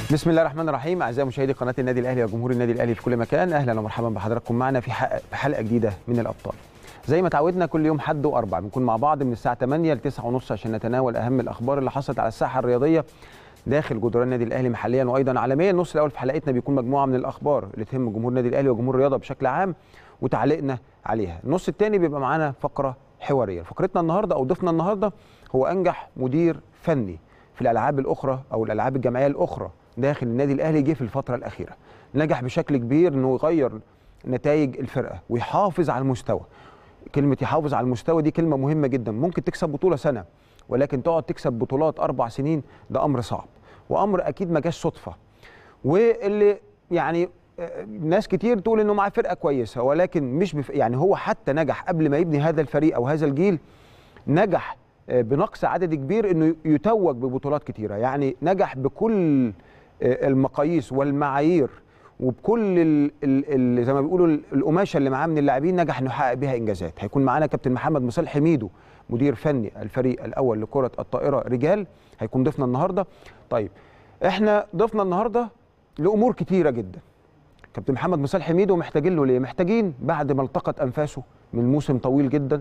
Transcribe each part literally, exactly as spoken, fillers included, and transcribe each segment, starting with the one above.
بسم الله الرحمن الرحيم. اعزائي مشاهدي قناه النادي الاهلي وجمهور النادي الاهلي في كل مكان، اهلا ومرحبا بحضراتكم معنا في حلقه جديده من الابطال. زي ما تعودنا كل يوم حد واربع بنكون مع بعض من الساعه ثمانية ل تسعة ونص عشان نتناول اهم الاخبار اللي حصلت على الساحه الرياضيه داخل جدران النادي الاهلي محليا وايضا عالميا. النص الاول في حلقتنا بيكون مجموعه من الاخبار اللي تهم جمهور النادي الاهلي وجمهور الرياضه بشكل عام وتعليقنا عليها. النص الثاني بيبقى معانا فقره حواريه. فقرتنا النهارده او ضيفنا النهارده هو انجح مدير فني في الالعاب الاخرى او الالعاب الجماعيه الاخرى داخل النادي الاهلي جه في الفتره الاخيره. نجح بشكل كبير انه يغير نتائج الفرقه ويحافظ على المستوى. كلمه يحافظ على المستوى دي كلمه مهمه جدا. ممكن تكسب بطوله سنه ولكن تقعد تكسب بطولات اربع سنين ده امر صعب وامر اكيد ما جاش صدفه. واللي يعني ناس كتير تقول انه معاه فرقه كويسه ولكن مش بف... يعني هو حتى نجح قبل ما يبني هذا الفريق او هذا الجيل نجح بنقص عدد كبير انه يتوج ببطولات كتيره. يعني نجح بكل المقاييس والمعايير وبكل ال ال زي ما بيقولوا القماشه اللي معاه من اللاعبين نجح انه يحقق بها انجازات. هيكون معانا كابتن محمد مصالح ميدو مدير فني الفريق الاول لكره الطائره رجال، هيكون ضيفنا النهارده. طيب احنا ضيفنا النهارده لامور كتيره جدا. كابتن محمد مصالح ميدو محتاجين له ليه؟ محتاجين بعد ما التقط انفاسه من موسم طويل جدا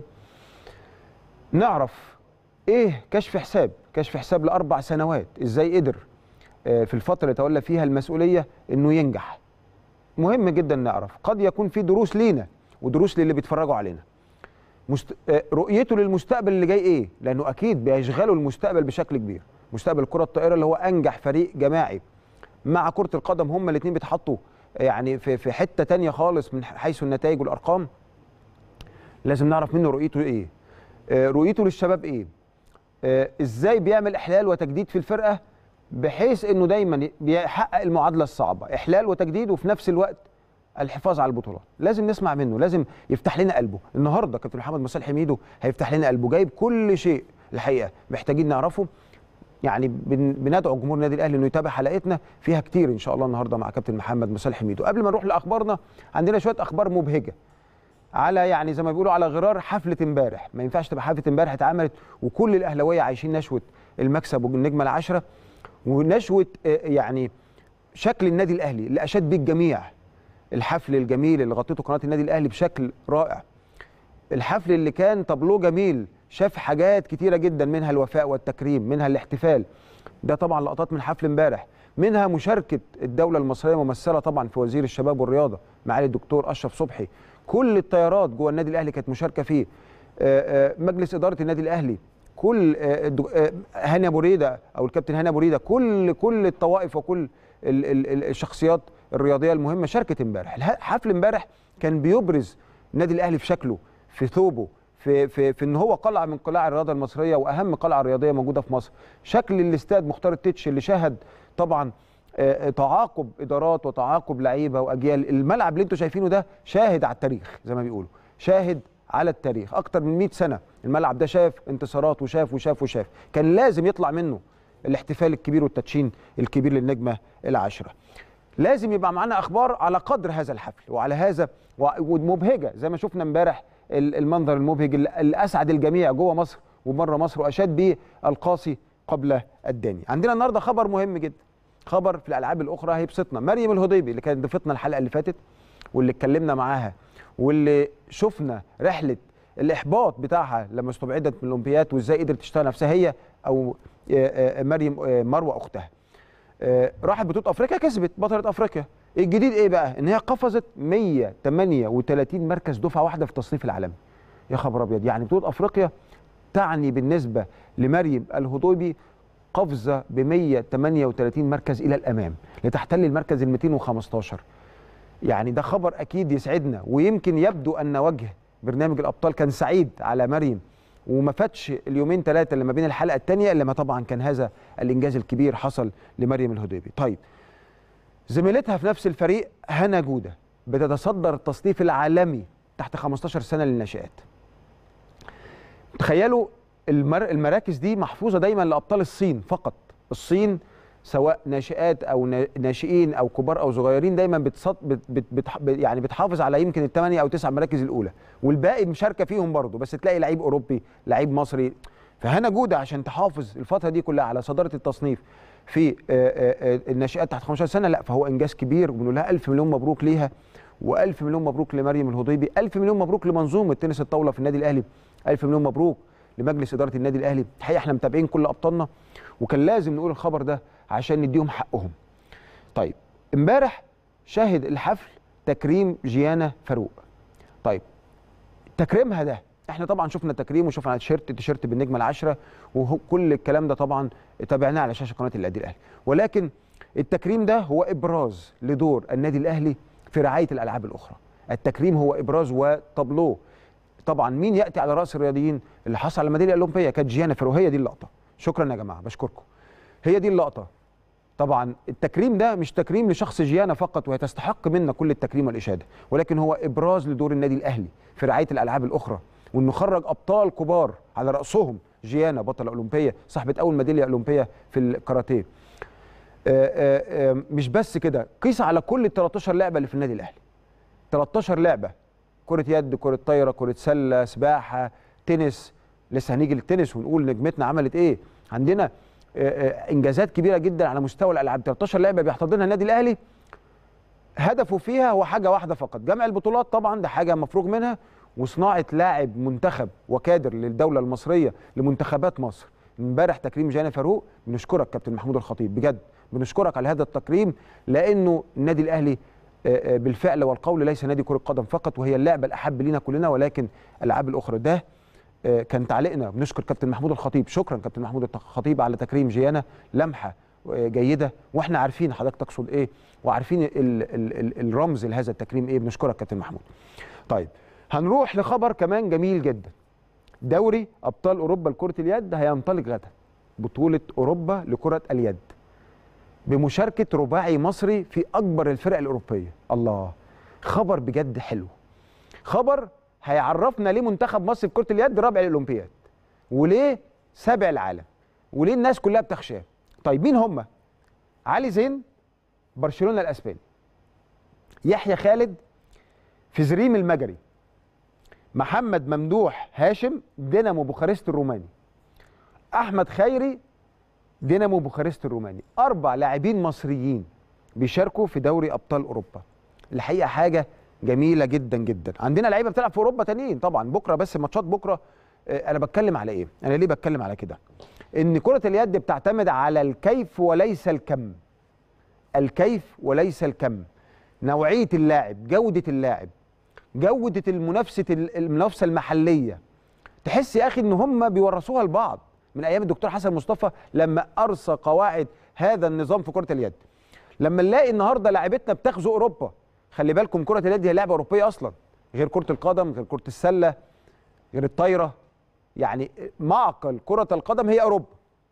نعرف ايه كشف حساب كشف حساب لاربع سنوات، ازاي قدر في الفتره اللي تولى فيها المسؤوليه انه ينجح. مهم جدا نعرف، قد يكون في دروس لينا ودروس للي بيتفرجوا علينا. مست... رؤيته للمستقبل اللي جاي ايه؟ لانه اكيد بيشغلوا المستقبل بشكل كبير. مستقبل كره الطائره اللي هو انجح فريق جماعي مع كره القدم، هم الاثنين بيتحطوا يعني في في حته ثانيه خالص من حيث النتائج والارقام. لازم نعرف منه رؤيته ايه؟ رؤيته للشباب ايه؟ ازاي بيعمل احلال وتجديد في الفرقه بحيث انه دايما بيحقق المعادله الصعبه، احلال وتجديد وفي نفس الوقت الحفاظ على البطولات. لازم نسمع منه، لازم يفتح لنا قلبه. النهارده كابتن محمد مصالح ميدو هيفتح لنا قلبه، جايب كل شيء الحقيقه محتاجين نعرفه. يعني بندعو جمهور النادي الاهلي انه يتابع حلقتنا فيها كتير ان شاء الله النهارده مع كابتن محمد مصالح ميدو. قبل ما نروح لاخبارنا عندنا شويه اخبار مبهجه على يعني زي ما بيقولوا على غرار حفله امبارح. ما ينفعش تبقى حفله امبارح اتعملت وكل الاهلاويه عايشين نشوه المكسب والنجمه العشره ونشوه يعني شكل النادي الاهلي اللي اشاد بيه الجميع. الحفل الجميل اللي غطيته قناه النادي الاهلي بشكل رائع. الحفل اللي كان طابلوه جميل، شاف حاجات كتيره جدا منها الوفاء والتكريم، منها الاحتفال. ده طبعا لقطات من حفل امبارح، منها مشاركه الدوله المصريه ممثله طبعا في وزير الشباب والرياضه معالي الدكتور اشرف صبحي. كل الطيارات جوه النادي الاهلي كانت مشاركه فيه. مجلس اداره النادي الاهلي، كل هاني ابو ريده او الكابتن هاني ابو ريده، كل كل الطوائف وكل الشخصيات الرياضيه المهمه شاركت امبارح. حفل امبارح كان بيبرز النادي الاهلي في شكله، في ثوبه، في في في ان هو قلعه من قلاع الرياضه المصريه واهم قلعه رياضيه موجوده في مصر. شكل الاستاد مختار التتش اللي شهد طبعا تعاقب ادارات وتعاقب لعيبه واجيال. الملعب اللي انتم شايفينه ده شاهد على التاريخ زي ما بيقولوا، شاهد على التاريخ. اكتر من مئة سنه الملعب ده شاف انتصارات وشاف وشاف وشاف. كان لازم يطلع منه الاحتفال الكبير والتدشين الكبير للنجمه العاشره. لازم يبقى معانا اخبار على قدر هذا الحفل وعلى هذا ومبهجه زي ما شفنا امبارح المنظر المبهج اللي اسعد الجميع جوه مصر وبره مصر واشاد به القاصي قبل الداني. عندنا النهارده خبر مهم جدا، خبر في الالعاب الاخرى هيبسطنا. مريم الهضيبي اللي كانت ضيفتنا الحلقه اللي فاتت واللي اتكلمنا معاها واللي شفنا رحله الاحباط بتاعها لما استبعدت من الاولمبياد وازاي قدرت تشتغل نفسها هي او مريم مروه اختها. راحت بطوله افريقيا كسبت بطله افريقيا. الجديد ايه بقى؟ ان هي قفزت مئة وثمانية وثلاثين مركز دفعه واحده في التصنيف العالمي. يا خبر ابيض، يعني بطوله افريقيا تعني بالنسبه لمريم الهضيبي قفزه ب مئة وثمانية وثلاثين مركز الى الامام لتحتل المركز ال مئتين وخمستاشر. يعني ده خبر اكيد يسعدنا، ويمكن يبدو ان وجه برنامج الابطال كان سعيد على مريم وما فاتش اليومين ثلاثه اللي ما بين الحلقه الثانيه الا ما طبعا كان هذا الانجاز الكبير حصل لمريم الهضيبي. طيب زميلتها في نفس الفريق هنا جوده بتتصدر التصنيف العالمي تحت خمستاشر سنه للناشئات. تخيلوا المر... المراكز دي محفوظه دايما لابطال الصين فقط. الصين سواء ناشئات او ناشئين او كبار او صغيرين دايما بتصد... بت... بت... بت... يعني بتحافظ على يمكن الثمانيه او تسع مراكز الاولى والباقي مشاركه فيهم برضه، بس تلاقي لعيب اوروبي لعيب مصري فهنا جوده عشان تحافظ الفتره دي كلها على صداره التصنيف في الناشئات تحت خمستاشر سنه، لا فهو انجاز كبير، وبنقول لها الف مليون مبروك ليها، والف مليون مبروك لمريم الهضيبي، الف مليون مبروك لمنظومه تنس الطاوله في النادي الاهلي، الف مليون مبروك لمجلس اداره النادي الاهلي. الحقيقه احنا متابعين كل ابطالنا، وكان لازم نقول الخبر ده عشان نديهم حقهم. طيب امبارح شهد الحفل تكريم جيانا فاروق. طيب تكريمها ده احنا طبعا شفنا التكريم وشفنا تيشيرت تيشيرت بالنجمه العاشره وكل الكلام ده طبعا تابعناه على شاشه قناه النادي الاهلي، ولكن التكريم ده هو ابراز لدور النادي الاهلي في رعايه الالعاب الاخرى. التكريم هو ابراز وطابلوه. طبعا مين ياتي على راس الرياضيين اللي حصل على الميداليه الاولمبيه؟ كانت جيانا فاروق. هي دي اللقطه. شكرا يا جماعه، بشكركم. هي دي اللقطه. طبعا التكريم ده مش تكريم لشخص جيانا فقط، وهي تستحق منا كل التكريم والاشاده، ولكن هو ابراز لدور النادي الاهلي في رعايه الالعاب الاخرى، وانه خرج ابطال كبار على راسهم جيانا بطله اولمبيه صاحبه اول ميداليه اولمبيه في الكاراتيه. مش بس كده، قيس على كل ال تلتاشر لعبه اللي في النادي الاهلي. تلتاشر لعبه، كره يد، كره طايره، كره سله، سباحه، تنس. لسه هنيجي للتنس ونقول نجمتنا عملت ايه. عندنا انجازات كبيره جدا على مستوى الالعاب. تلتاشر لعبه بيحتضنها النادي الاهلي، هدفه فيها هو حاجه واحده فقط، جمع البطولات. طبعا ده حاجه مفروغ منها، وصناعه لاعب منتخب وكادر للدوله المصريه لمنتخبات مصر. امبارح تكريم جيانا فاروق، بنشكرك كابتن محمود الخطيب، بجد بنشكرك على هذا التكريم، لانه النادي الاهلي بالفعل والقول ليس نادي كره قدم فقط، وهي اللعبه الاحب لينا كلنا، ولكن الالعاب الاخرى. ده كان تعليقنا. بنشكر كابتن محمود الخطيب. شكرا كابتن محمود الخطيب على تكريم جيانا، لمحه جيده، واحنا عارفين حضرتك تقصد ايه، وعارفين ال ال ال الرمز لهذا التكريم ايه. بنشكرك كابتن محمود. طيب هنروح لخبر كمان جميل جدا. دوري ابطال اوروبا لكره اليد هينطلق غدا، بطوله اوروبا لكره اليد بمشاركه رباعي مصري في اكبر الفرق الاوروبيه. الله، خبر بجد حلو. خبر هيعرفنا ليه منتخب مصر في كره اليد رابع الاولمبياد، وليه سابع العالم، وليه الناس كلها بتخشاه. طيب مين هم؟ علي زين برشلونه الاسباني، يحيى خالد فيزريم المجري، محمد ممدوح هاشم دينامو بوخارست الروماني، احمد خيري دينامو بوخارست الروماني. اربع لاعبين مصريين بيشاركوا في دوري ابطال اوروبا. الحقيقه حاجه جميله جدا جدا. عندنا لعيبه بتلعب في اوروبا تانيين طبعا بكره، بس ماتشات بكره. انا بتكلم على ايه؟ انا ليه بتكلم على كده؟ ان كره اليد بتعتمد على الكيف وليس الكم. الكيف وليس الكم. نوعيه اللاعب، جوده اللاعب، جوده المنافسه المنافسه المحليه. تحس يا اخي ان هم بيورثوها لبعض من ايام الدكتور حسن مصطفى لما ارسى قواعد هذا النظام في كره اليد. لما نلاقي النهارده لاعبتنا بتغزو اوروبا، خلي بالكم كره اليد هي لعبه اوروبيه اصلا، غير كره القدم، غير كره السله، غير الطايره. يعني معقل كره القدم هي اوروبا.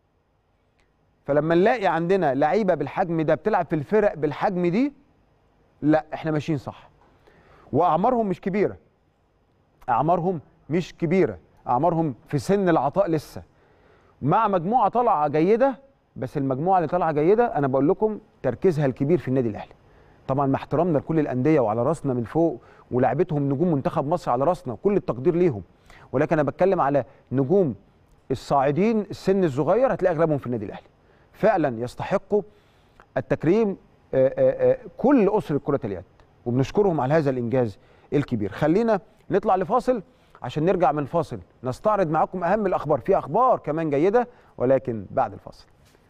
فلما نلاقي عندنا لعيبه بالحجم ده بتلعب في الفرق بالحجم دي، لا احنا ماشيين صح. واعمارهم مش كبيره. اعمارهم مش كبيره، اعمارهم في سن العطاء لسه. مع مجموعه طالعه جيده، بس المجموعه اللي طالعه جيده انا بقول لكم تركيزها الكبير في النادي الاهلي. طبعا مع احترامنا لكل الانديه وعلى راسنا من فوق، ولاعبتهم نجوم منتخب مصر على راسنا وكل التقدير ليهم، ولكن انا بتكلم على نجوم الصاعدين السن الصغير، هتلاقي اغلبهم في النادي الاهلي. فعلا يستحقوا التكريم آآ آآ كل اسره كره اليد، وبنشكرهم على هذا الانجاز الكبير. خلينا نطلع لفاصل عشان نرجع من فاصل نستعرض معاكم اهم الاخبار. في اخبار كمان جيده، ولكن بعد الفاصل.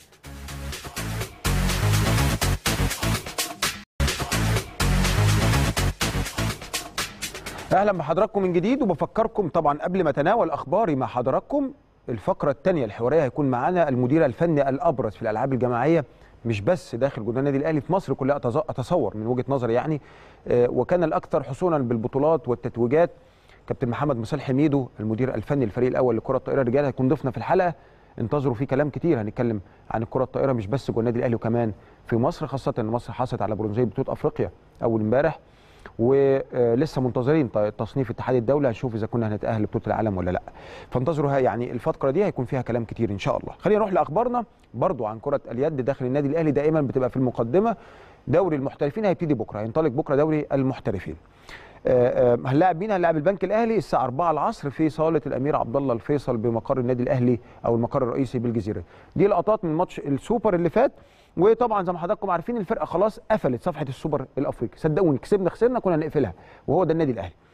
اهلا بحضراتكم من جديد، وبفكركم طبعا قبل ما اتناول اخباري مع حضراتكم، الفقره الثانيه الحواريه هيكون معانا المدير الفني الابرز في الالعاب الجماعيه، مش بس داخل جدران النادي الاهلي، في مصر كلها اتصور من وجهه نظري يعني، وكان الاكثر حصولا بالبطولات والتتويجات كابتن محمد مصالح حميدو، المدير الفني للفريق الاول لكره الطائره الرجال، هيكون ضيفنا في الحلقه. انتظروا فيه كلام كتير، هنتكلم عن الكره الطائره مش بس جوه النادي الاهلي وكمان في مصر، خاصه ان مصر حصلت على برونزيه بطوله افريقيا اول امبارح، ولسه منتظرين تصنيف اتحاد الدوله، هنشوف اذا كنا هنتاهل لبطوله العالم ولا لا. فانتظروا يعني الفتره دي هيكون فيها كلام كتير ان شاء الله. خلينا نروح لاخبارنا برضو عن كره اليد داخل النادي الاهلي، دائما بتبقى في المقدمه. دوري المحترفين هيبتدي بكره، هينطلق بكره دوري المحترفين. هنلاعب مين؟ هنلاعب البنك الاهلي الساعه أربعة العصر في صاله الامير عبد الله الفيصل بمقر النادي الاهلي او المقر الرئيسي بالجزيره. دي لقطات من ماتش السوبر اللي فات. وطبعا زي ما حضراتكم عارفين الفرقه خلاص قفلت صفحه السوبر الافريقي، صدقوني كسبنا خسرنا كنا نقفلها، وهو ده النادي الاهلي.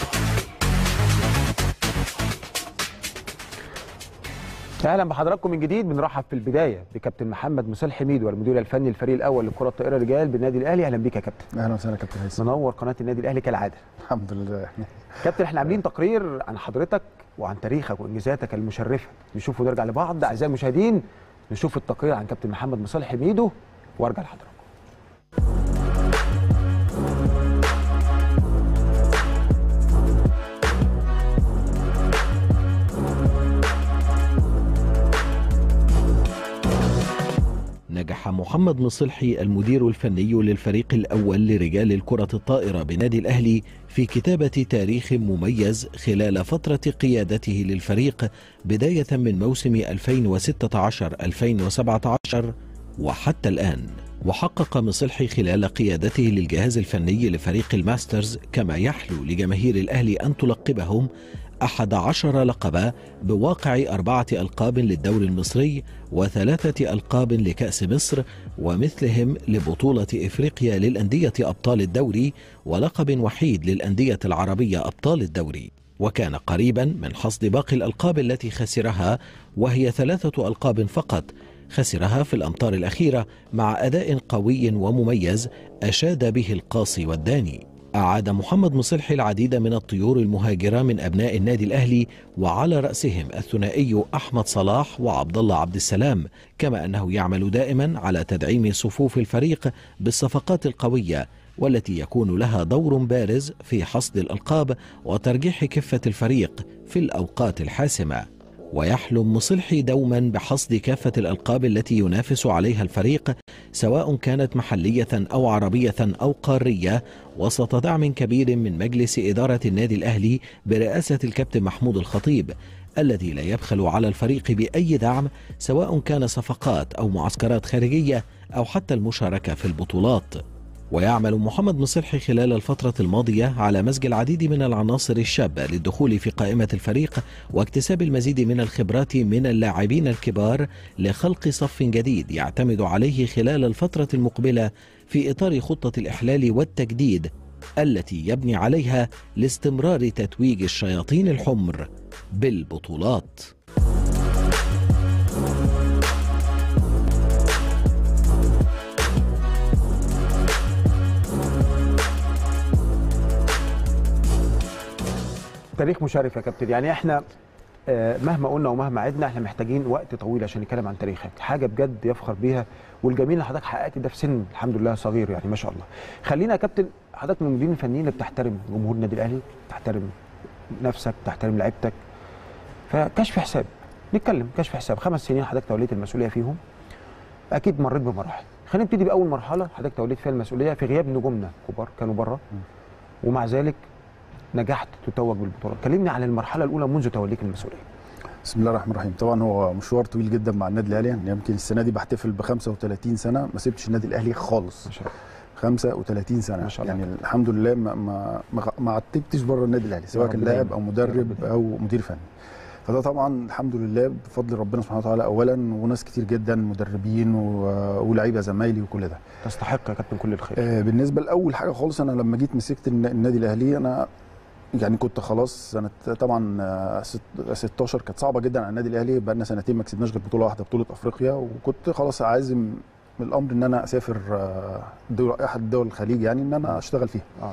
اهلا بحضراتكم من جديد. بنرحب في البدايه بكابتن محمد مصلحي ميدو المدير الفني الفريق الاول لكره الطائره رجال بالنادي الاهلي. اهلا بيك يا كابتن. اهلا وسهلا كابتن هيثم. منور قناه النادي الاهلي كالعاده. الحمد لله. كابتن احنا عاملين تقرير عن حضرتك وعن تاريخك وانجازاتك المشرفه، نشوف ونرجع لبعض. اعزائي المشاهدين نشوف التقرير عن كابتن محمد مصلحي ميدو وارجع لحضراتكم. نجح محمد مصلحي المدير الفني للفريق الأول لرجال الكرة الطائرة بنادي الأهلي في كتابة تاريخ مميز خلال فترة قيادته للفريق بداية من موسم ألفين وستة عشر ألفين وسبعة عشر وحتى الآن. وحقق مصلحي خلال قيادته للجهاز الفني لفريق الماسترز كما يحلو لجماهير الأهلي أن تلقبهم أحد عشر لقبا بواقع أربعة ألقاب للدوري المصري وثلاثة ألقاب لكأس مصر ومثلهم لبطولة إفريقيا للأندية أبطال الدوري ولقب وحيد للأندية العربية أبطال الدوري. وكان قريبا من حصد باقي الألقاب التي خسرها وهي ثلاثة ألقاب فقط خسرها في الأمتار الأخيرة مع أداء قوي ومميز أشاد به القاصي والداني. أعاد محمد مصلحي العديد من الطيور المهاجرة من أبناء النادي الأهلي وعلى رأسهم الثنائي أحمد صلاح وعبد الله عبد السلام، كما أنه يعمل دائما على تدعيم صفوف الفريق بالصفقات القوية والتي يكون لها دور بارز في حصد الألقاب وترجيح كفة الفريق في الأوقات الحاسمة. ويحلم مصلحي دوما بحصد كافة الألقاب التي ينافس عليها الفريق سواء كانت محلية أو عربية أو قارية، وسط دعم كبير من مجلس إدارة النادي الأهلي برئاسة الكابتن محمود الخطيب الذي لا يبخل على الفريق بأي دعم سواء كان صفقات أو معسكرات خارجية أو حتى المشاركة في البطولات. ويعمل محمد مصلحي خلال الفترة الماضية على مزج العديد من العناصر الشابة للدخول في قائمة الفريق واكتساب المزيد من الخبرات من اللاعبين الكبار لخلق صف جديد يعتمد عليه خلال الفترة المقبلة في إطار خطة الإحلال والتجديد التي يبني عليها لاستمرار تتويج الشياطين الحمر بالبطولات. تاريخ مشرف يا كابتن. يعني احنا مهما قلنا ومهما عدنا احنا محتاجين وقت طويل عشان نتكلم عن تاريخك، حاجه بجد يفخر بيها، والجميل ان حضرتك حققت ده في سن الحمد لله صغير يعني ما شاء الله. خلينا يا كابتن، حضرتك من المديرين الفنيين اللي بتحترم جمهور النادي الاهلي، بتحترم نفسك، بتحترم لعيبتك. فكشف حساب، نتكلم كشف حساب، خمس سنين حضرتك توليت المسؤوليه فيهم، اكيد مريت بمراحل. خلينا نبتدي باول مرحله حضرتك توليت فيها المسؤوليه في غياب نجومنا كبار كانوا بره، ومع ذلك نجحت تتوج بالبطوله. كلمني عن المرحله الاولى منذ توليك المسؤوليه. بسم الله الرحمن الرحيم. طبعا هو مشوار طويل جدا مع النادي الاهلي، يعني يمكن السنه دي بحتفل ب خمسة وثلاثين سنه ما سبتش النادي الاهلي خالص. ما شاء الله. خمسة وثلاثين سنه ما شاء الله. يعني الحمد لله ما ما ما عتبتش بره النادي الاهلي سواء كان لاعب او مدرب او مدير فني. فده طبعا الحمد لله بفضل ربنا سبحانه وتعالى اولا، وناس كتير جدا مدربين ولاعيبه زمايلي وكل ده. تستحق يا كابتن كل الخير. آه بالنسبه لاول حاجه خالص، انا لما جيت مسكت النادي الاهلي انا يعني كنت خلاص سنه طبعا ستاشر كانت صعبه جدا على النادي الاهلي، بقى لنا سنتين ما كسبناش غير بطوله واحده بطوله افريقيا، وكنت خلاص عازم الامر ان انا اسافر دول احد دول الخليج يعني ان انا اشتغل فيها. اه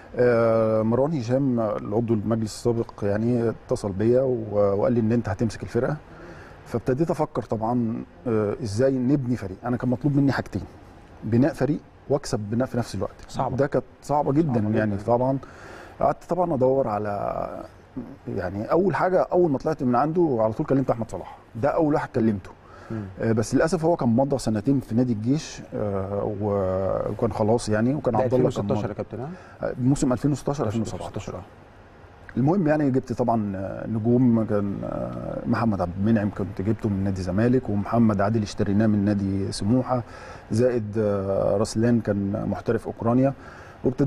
آه مروان هشام العضو المجلس السابق يعني اتصل بيا وقال لي ان انت هتمسك الفرقه، فابتديت افكر طبعا آه ازاي نبني فريق. انا كان مطلوب مني حاجتين، بناء فريق واكسب بناء في نفس الوقت. صعبه، ده كانت صعبه جدا, صعبة يعني جداً. طبعا قعدت طبعا ادور على يعني اول حاجه، اول ما طلعت من عنده على طول كلمت احمد صلاح، ده اول واحد كلمته. آه بس للاسف هو كان مضى سنتين في نادي الجيش آه وكان خلاص يعني، وكان عبد الله ألفين وستاشر يا كابتن. ها موسم ألفين وستاشر ألفين وسبعتاشر. المهم يعني جبت طبعا نجوم، كان محمد عبد المنعم كنت جبته من نادي الزمالك، ومحمد عادل اشتريناه من نادي سموحه، زائد رسلان كان محترف اوكرانيا، وابتديت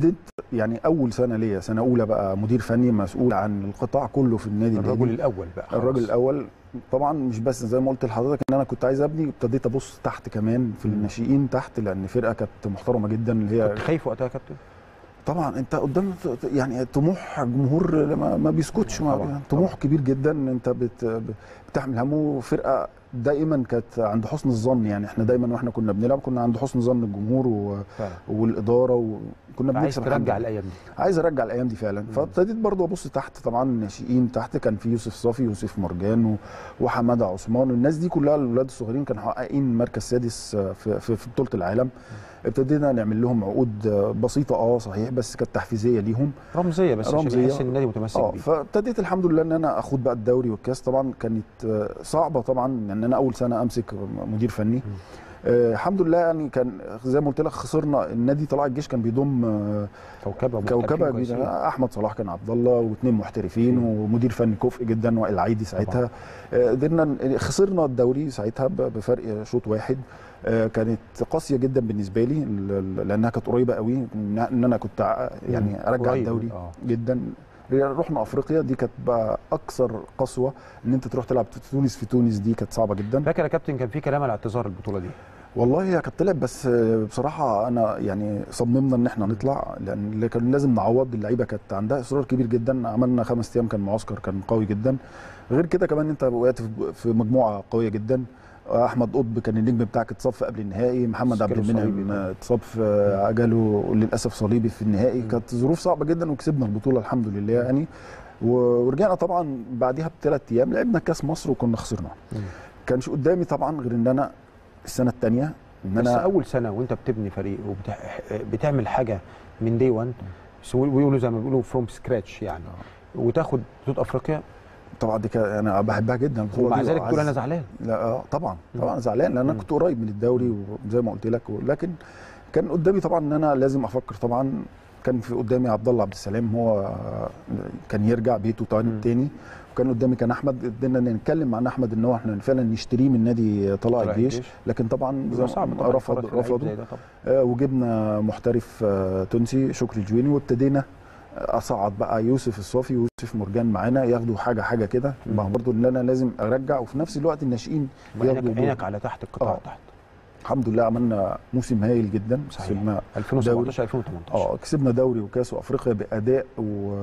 يعني اول سنه ليا سنه اولى بقى مدير فني مسؤول عن القطاع كله في النادي الرجل الأهلي. الاول بقى خلاص. الراجل الاول طبعا، مش بس زي ما قلت لحضرتك ان انا كنت عايز ابني، ابتديت ابص تحت كمان في الناشئين تحت، لان فرقه كانت محترمه جدا اللي هي. كنت خايف وقتها يا كابتن؟ طبعا انت قدام يعني طموح جمهور ما, ما بيسكتش، ما طبعاً. طموح طبعاً. كبير جدا، انت بت بتحمل همه. فرقه دائما كانت عند حسن الظن، يعني احنا دايما واحنا كنا بنلعب كنا عند حسن ظن الجمهور و... والاداره، وكنا عايز بنكسب. ترجع الايام دي؟ عايز ارجع الايام دي فعلا. فابتديت برضه ابص تحت، طبعا الناشئين تحت كان في يوسف صافي، يوسف مرجان و... وحماده عثمان، والناس دي كلها الاولاد الصغيرين كانوا محققين مركز سادس في في, في بطوله العالم. ابتدينا نعمل لهم عقود بسيطه اه صحيح، بس كانت تحفيزيه ليهم، رمزيه بس رمزية. عشان يحس ان النادي متمسك اه بيه. فابتديت الحمد لله ان انا اخد بقى الدوري والكاس. طبعا كانت صعبه طبعا ان انا اول سنه امسك مدير فني. آه الحمد لله، يعني كان زي ما قلت لك خسرنا. النادي طلائع الجيش كان بيضم آه كوكبه كوكبه احمد صلاح كان عبد الله واثنين محترفين ومدير فني كفء جدا وائل عيدي ساعتها. قدرنا آه خسرنا الدوري ساعتها بفرق شوط واحد. آه كانت قاسيه جدا بالنسبه لي لانها كانت قريبه قوي ان انا كنت يعني ارجع الدوري آه. جدا. رحنا افريقيا، دي كانت بقى اكثر قسوه، ان انت تروح تلعب في تونس في تونس دي كانت صعبه جدا. فاكر يا كابتن كان في كلام على اعتذار البطوله دي؟ والله هي كانت طلعت، بس بصراحه انا يعني صممنا ان احنا نطلع، لان كان لازم نعوض. اللعيبه كانت عندها اصرار كبير جدا. عملنا خمس ايام كان معسكر كان قوي جدا. غير كده كمان انت وقعت في مجموعه قويه جدا. احمد قطب كان النجم بتاعك اتصاب في قبل النهائي، محمد عبد المنعم اتصاب في عجله للاسف صليبي في النهائي. كانت ظروف صعبه جدا وكسبنا البطوله الحمد لله يعني. ورجعنا طبعا بعدها بثلاث ايام لعبنا كاس مصر وكنا خسرناه. كانش قدامي طبعا غير ان انا السنه الثانيه ان بس انا اول سنه وانت بتبني فريق وبتعمل حاجه من دي واحد ويقولوا زي ما بيقولوا فروم سكراتش يعني، وتاخد بطوله افريقيا. طبعا دي انا بحبها جدا البطوله دي. ومع ذلك تقول انا زعلان؟ لا طبعا طبعا زعلان، لان انا كنت قريب من الدوري وزي ما قلت لك، لكن كان قدامي طبعا ان انا لازم افكر. طبعا كان في قدامي عبد الله عبد السلام، هو كان يرجع بيته تاني، وكان قدامي كان احمد. قدرنا نتكلم مع احمد ان هو احنا فعلا نشتريه من نادي طلائع الجيش، لكن طبعا رفض رفضوا. آه وجبنا محترف آه تونسي شكري الجويني، وابتدينا اصعد بقى يوسف الصافي ويوسف مرجان معانا ياخدوا حاجه حاجه كده. ما هو برضه ان انا لازم ارجع، وفي نفس الوقت الناشئين ياخدوا عينك على تحت القطاع آه. تحت. الحمد لله عملنا موسم هايل جدا. كسبنا ألفين وسبعتاشر ألفين وتمنتاشر اه كسبنا دوري وكاس وافريقيا باداء و...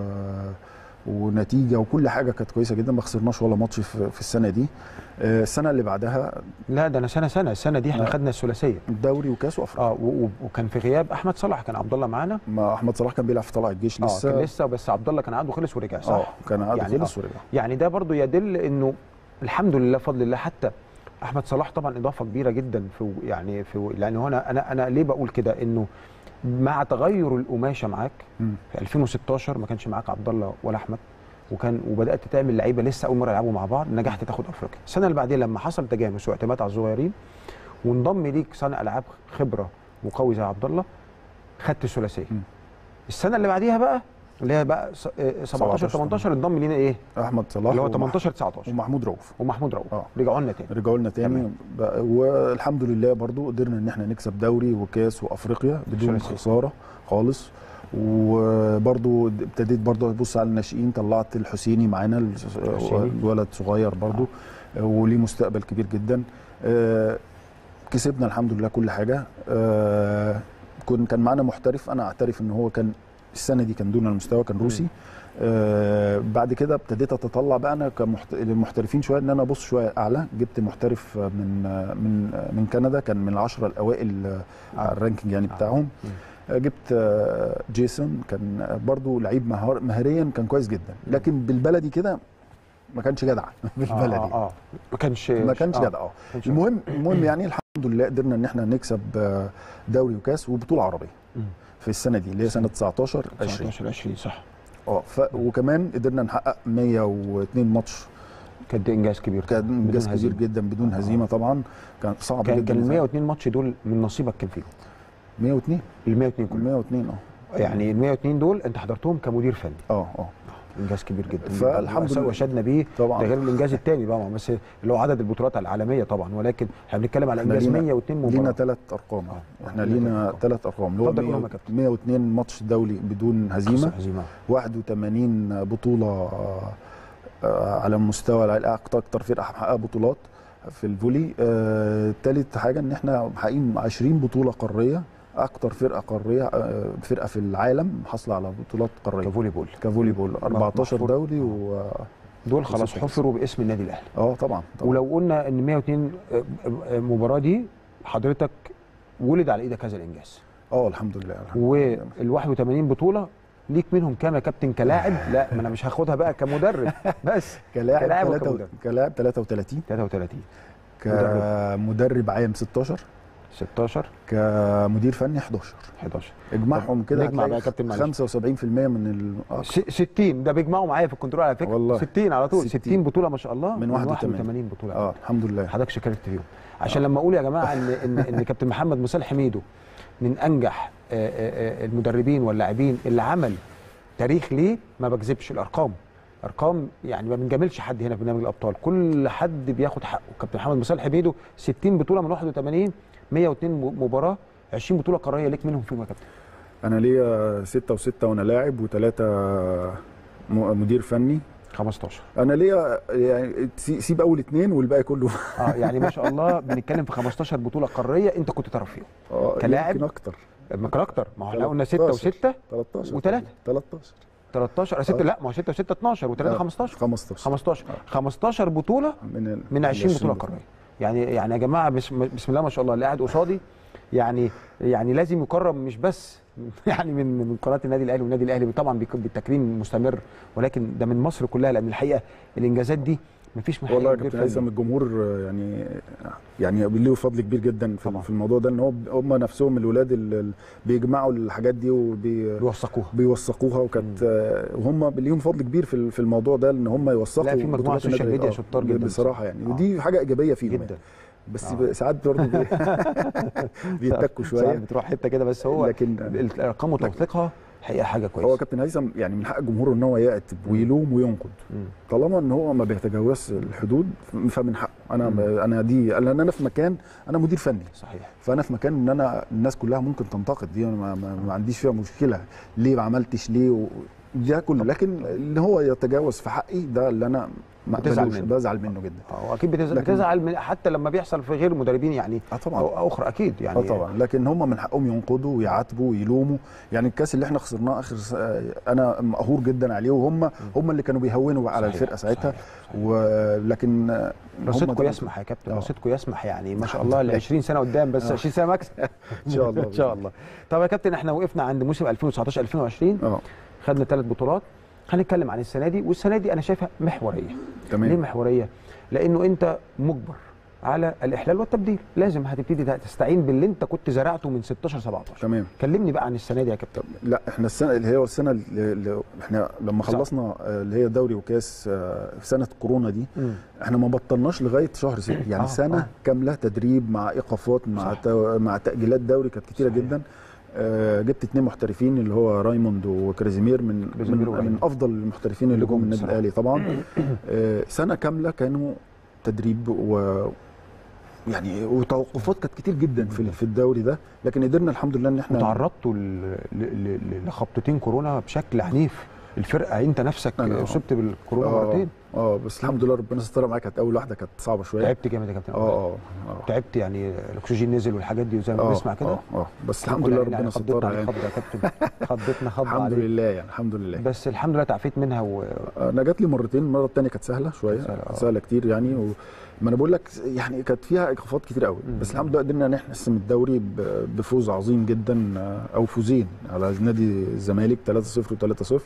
ونتيجه وكل حاجه كانت كويسه جدا. ما خسرناش ولا ماتش في, في السنه دي. آه السنه اللي بعدها لا ده انا سنه سنه السنه دي احنا آه. خدنا الثلاثيه الدوري وكاس وافريقيا. اه وكان في غياب احمد صلاح. كان عبد الله معانا. ما احمد صلاح كان بيلعب في طلائع الجيش لسه. اه كان لسه، بس عبد الله كان عقده خلص ورجع صح؟ اه كان عقده يعني خلص آه. ورجع. يعني ده برضو يدل انه الحمد لله بفضل الله. حتى احمد صلاح طبعا اضافه كبيره جدا في يعني في لان هنا انا انا ليه بقول كده؟ انه مع تغير القماشه معاك م. في ألفين وستاشر ما كانش معاك عبد الله ولا احمد، وكان وبدات تعمل لعيبه لسه اول مره يلعبوا مع بعض، نجحت تاخد افريقيا. السنه اللي بعدين لما حصل تجانس واعتماد على الصغيرين وانضم ليك صانع العاب خبره وقوي زي عبد الله، خدت الثلاثيه. السنه اللي بعديها بقى اللي هي بقى سبعتاشر تمنتاشر انضم لينا ايه؟ احمد صلاح اللي هو تمنتاشر تسعتاشر ومحمود رؤوف ومحمود رؤوف اه رجعوا لنا تاني رجعوا لنا تاني والحمد لله برضو قدرنا ان احنا نكسب دوري وكاس وافريقيا بدون خساره خالص. وبرضو ابتديت برضو ابص على الناشئين، طلعت الحسيني معانا الولد صغير برضو آه. وليه مستقبل كبير جدا. آه كسبنا الحمد لله كل حاجه. آه كان معانا محترف، انا اعترف ان هو كان السنه دي كان دون المستوى، كان روسي. آه بعد كده ابتديت اتطلع بقى انا كمحترفين شويه ان انا ابص شويه اعلى. جبت محترف من من من كندا، كان من العشره الاوائل على الرانكينج يعني بتاعهم. جبت جيسون كان برضو لعيب مهار مهاريا كان كويس جدا، لكن بالبلدي كده ما كانش جدع بالبلدي اه اه ما كانش ما كانش آه. جدع اه المهم المهم يعني الحمد لله قدرنا ان احنا نكسب دوري وكاس وبطوله عربيه في السنه دي اللي هي سنه تسعتاشر عشرين صح اه وكمان قدرنا نحقق مية واتنين ماتش. كان ده انجاز كبير، كان انجاز كبير جدا بدون هزيمه طبعا. كان صعب كان جدا. كان ال مية واتنين ماتش دول من نصيبك كان فيهم؟ مية واتنين ال مية واتنين كله. مية واتنين اه يعني ال مية واتنين دول انت حضرتهم كمدير فني؟ اه اه انجاز كبير جدا فالحمد لله وشدنا بيه طبعا. ده غير الانجاز الثاني طبعا، بس اللي هو عدد البطولات العالميه طبعا، ولكن احنا بنتكلم على انجاز مية واتنين مباراه. لينا ثلاث ارقام. آه. احنا لينا ثلاث ارقام اللي هو مية واتنين ماتش دولي بدون هزيمه، هزيمه واحد وتمانين بطوله على مستوى العالم، اكتر اكتر فرقه محققه بطولات في الفولي. آه، ثالث حاجه ان احنا محققين عشرين بطوله قاريه، اكتر فرقه قاريه آه، فرقه في العالم حاصله على بطولات قاريه كفولي بول. كفولي بول اربعتاشر دولي و دول خلاص حفروا باسم النادي الاهلي. اه طبعا, طبعا. ولو قلنا ان مية واتنين مباراه دي حضرتك ولد على ايدك هذا الانجاز. اه الحمد لله. وال واحد وتمانين بطوله ليك منهم كام يا كابتن كلاعب؟ لا ما انا مش هاخدها بقى كمدرب بس كلاعب كلاعب وكمدرب. كلاعب تلاتة وتلاتين تلاتة وتلاتين كمدرب عام ستاشر ستاشر كمدير فني حداشر حداشر اجمعهم كده نجمع بقى يا كابتن خمسة وسبعين في المية من ال ستين ده بيجمعوا معايا في الكنترول على فكره والله ستين على طول ستين, ستين بطوله ما شاء الله من واحد وتمانين بطوله. اه الحمد لله حضرتك شكرت فيهم عشان آه. لما اقول يا جماعه ان ان ان كابتن محمد مصالح حميدو من انجح المدربين واللاعبين اللي عمل تاريخ ليه، ما بكذبش الارقام ارقام يعني ما بنجاملش حد هنا في برنامج الابطال، كل حد بياخد حقه. كابتن محمد مصالح حميدو ستين بطوله من واحد وتمانين مية واتنين مباراه عشرين بطوله قاريه ليك منهم فين يا كابتن؟ انا ليا ستة وستة وانا لاعب وثلاثه مدير فني خمستاشر. انا ليا يعني سيب اول اثنين والباقي كله اه يعني ما شاء الله بنتكلم في خمستاشر بطوله قاريه انت كنت تعرف فيهم اه كلاعب. يمكن اكتر يمكن اكتر، ما احنا قلنا ستة وستة تلتاشر وثلاثة تلتاشر تلتاشر ستة لا ما هو ستة وستة اتناشر و3 خمستاشر خمستاشر خمستاشر خمستاشر بطوله من من عشرين بطوله قاريه. يعني يعني يا جماعه بسم, بسم الله ما شاء الله اللي قاعد قصادي يعني يعني لازم يكرم مش بس يعني من من قناه النادي الاهلي والنادي الاهلي طبعا بالتكريم مستمر، ولكن ده من مصر كلها، لان الحقيقه الانجازات دي مفيش محل. والله يا كابتن هيثم الجمهور يعني يعني له فضل كبير جدا في, في الموضوع ده، ان هو هم نفسهم الولاد اللي بيجمعوا الحاجات دي وبيوثقوها بيوثقوها وكانت وهم ليهم فضل كبير في في الموضوع ده، ان هم يوثقوا. لا في مجموعه السوشيال ميديا شطار جدا بصراحه يعني آه. ودي حاجه ايجابيه فيهم جدا يعني. بس آه. ساعات برضه بيتكوا شويه، ساعات بتروح حته كده، بس هو لكن الارقام وتوثيقها حقيقه حاجه كويسه. هو كابتن هيثم يعني من حق الجمهور ان هو يعتب ويلوم وينقد طالما ان هو ما بيتجاوزش الحدود، فمن حقه. انا مم. انا دي لان انا في مكان انا مدير فني صحيح، فانا في مكان ان انا الناس كلها ممكن تنتقد دي، انا ما, ما, ما عنديش فيها مشكله ليه ما عملتش ليه و... ده كله، لكن اللي هو يتجاوز في حقي ده اللي انا بتزعل منه بزعل منه جدا. اه اكيد بتزعل, بتزعل من حتى لما بيحصل في غير مدربين يعني اه طبعا أو اخرى اكيد يعني اه طبعا، لكن هم من حقهم ينقدوا ويعاتبوا ويلوموا. يعني الكاس اللي احنا خسرناه اخر انا مقهور جدا عليه، وهم هم اللي كانوا بيهونوا على الفرقه ساعتها. ولكن رصيدكم يسمح يا كابتن، رصيدكم يسمح يعني ما شاء الله ل عشرين سنه قدام، بس عشرين سنه مكسب ان شاء الله ان شاء الله. طب يا كابتن احنا وقفنا عند موسم ألفين وتسعتاشر ألفين وعشرين اه خدنا ثلاث بطولات. هنتكلم عن السنه دي، والسنه دي انا شايفها محوريه. تمام. ليه محوريه؟ لانه انت مجبر على الاحلال والتبديل، لازم هتبتدي تستعين باللي انت كنت زرعته من ستاشر سبعتاشر. تمام. كلمني بقى عن السنه دي يا كابتن. لا احنا السنه اللي هي السنه اللي احنا لما خلصنا اللي هي دوري وكاس في سنه كورونا دي م. احنا ما بطلناش لغايه شهر ستة يعني آه سنه آه. كامله تدريب مع ايقافات مع مع تاجيلات دوري كانت كتيره صحيح. جدا. آه جبت اثنين محترفين اللي هو رايموند وكريزيمير من من, من افضل المحترفين اللي جم من النادي الاهلي طبعا. آه سنه كامله كانوا تدريب و يعني وتوقفات كانت كتير جدا في في الدوري ده، لكن قدرنا الحمد لله ان احنا تعرضتوا لخبطتين كورونا بشكل عنيف. الفرقه انت نفسك اصبت بالكورونا مرتين. اه بس الحمد لله ربنا سترها معايا. كانت اول واحده كانت صعبه شويه. تعبت جامد يا كابتن. اه اه تعبت يعني الاكسجين نزل والحاجات دي وزي ما بنسمع كده. اه اه بس الحمد لله ربنا سترها يعني. خضنا يا كابتن، خضتنا خضه الحمد لله يعني الحمد لله. بس الحمد لله تعافيت منها و... انا جات لي مرتين، المره الثانيه كانت سهله شويه، سهله, سهلة كتير يعني. و... ما انا بقول لك يعني كانت فيها ايقافات كتير قوي، بس الحمد لله قدرنا نحسم الدوري بفوز عظيم جدا او فوزين على نادي الزمالك ثلاثة صفر وثلاثة صفر.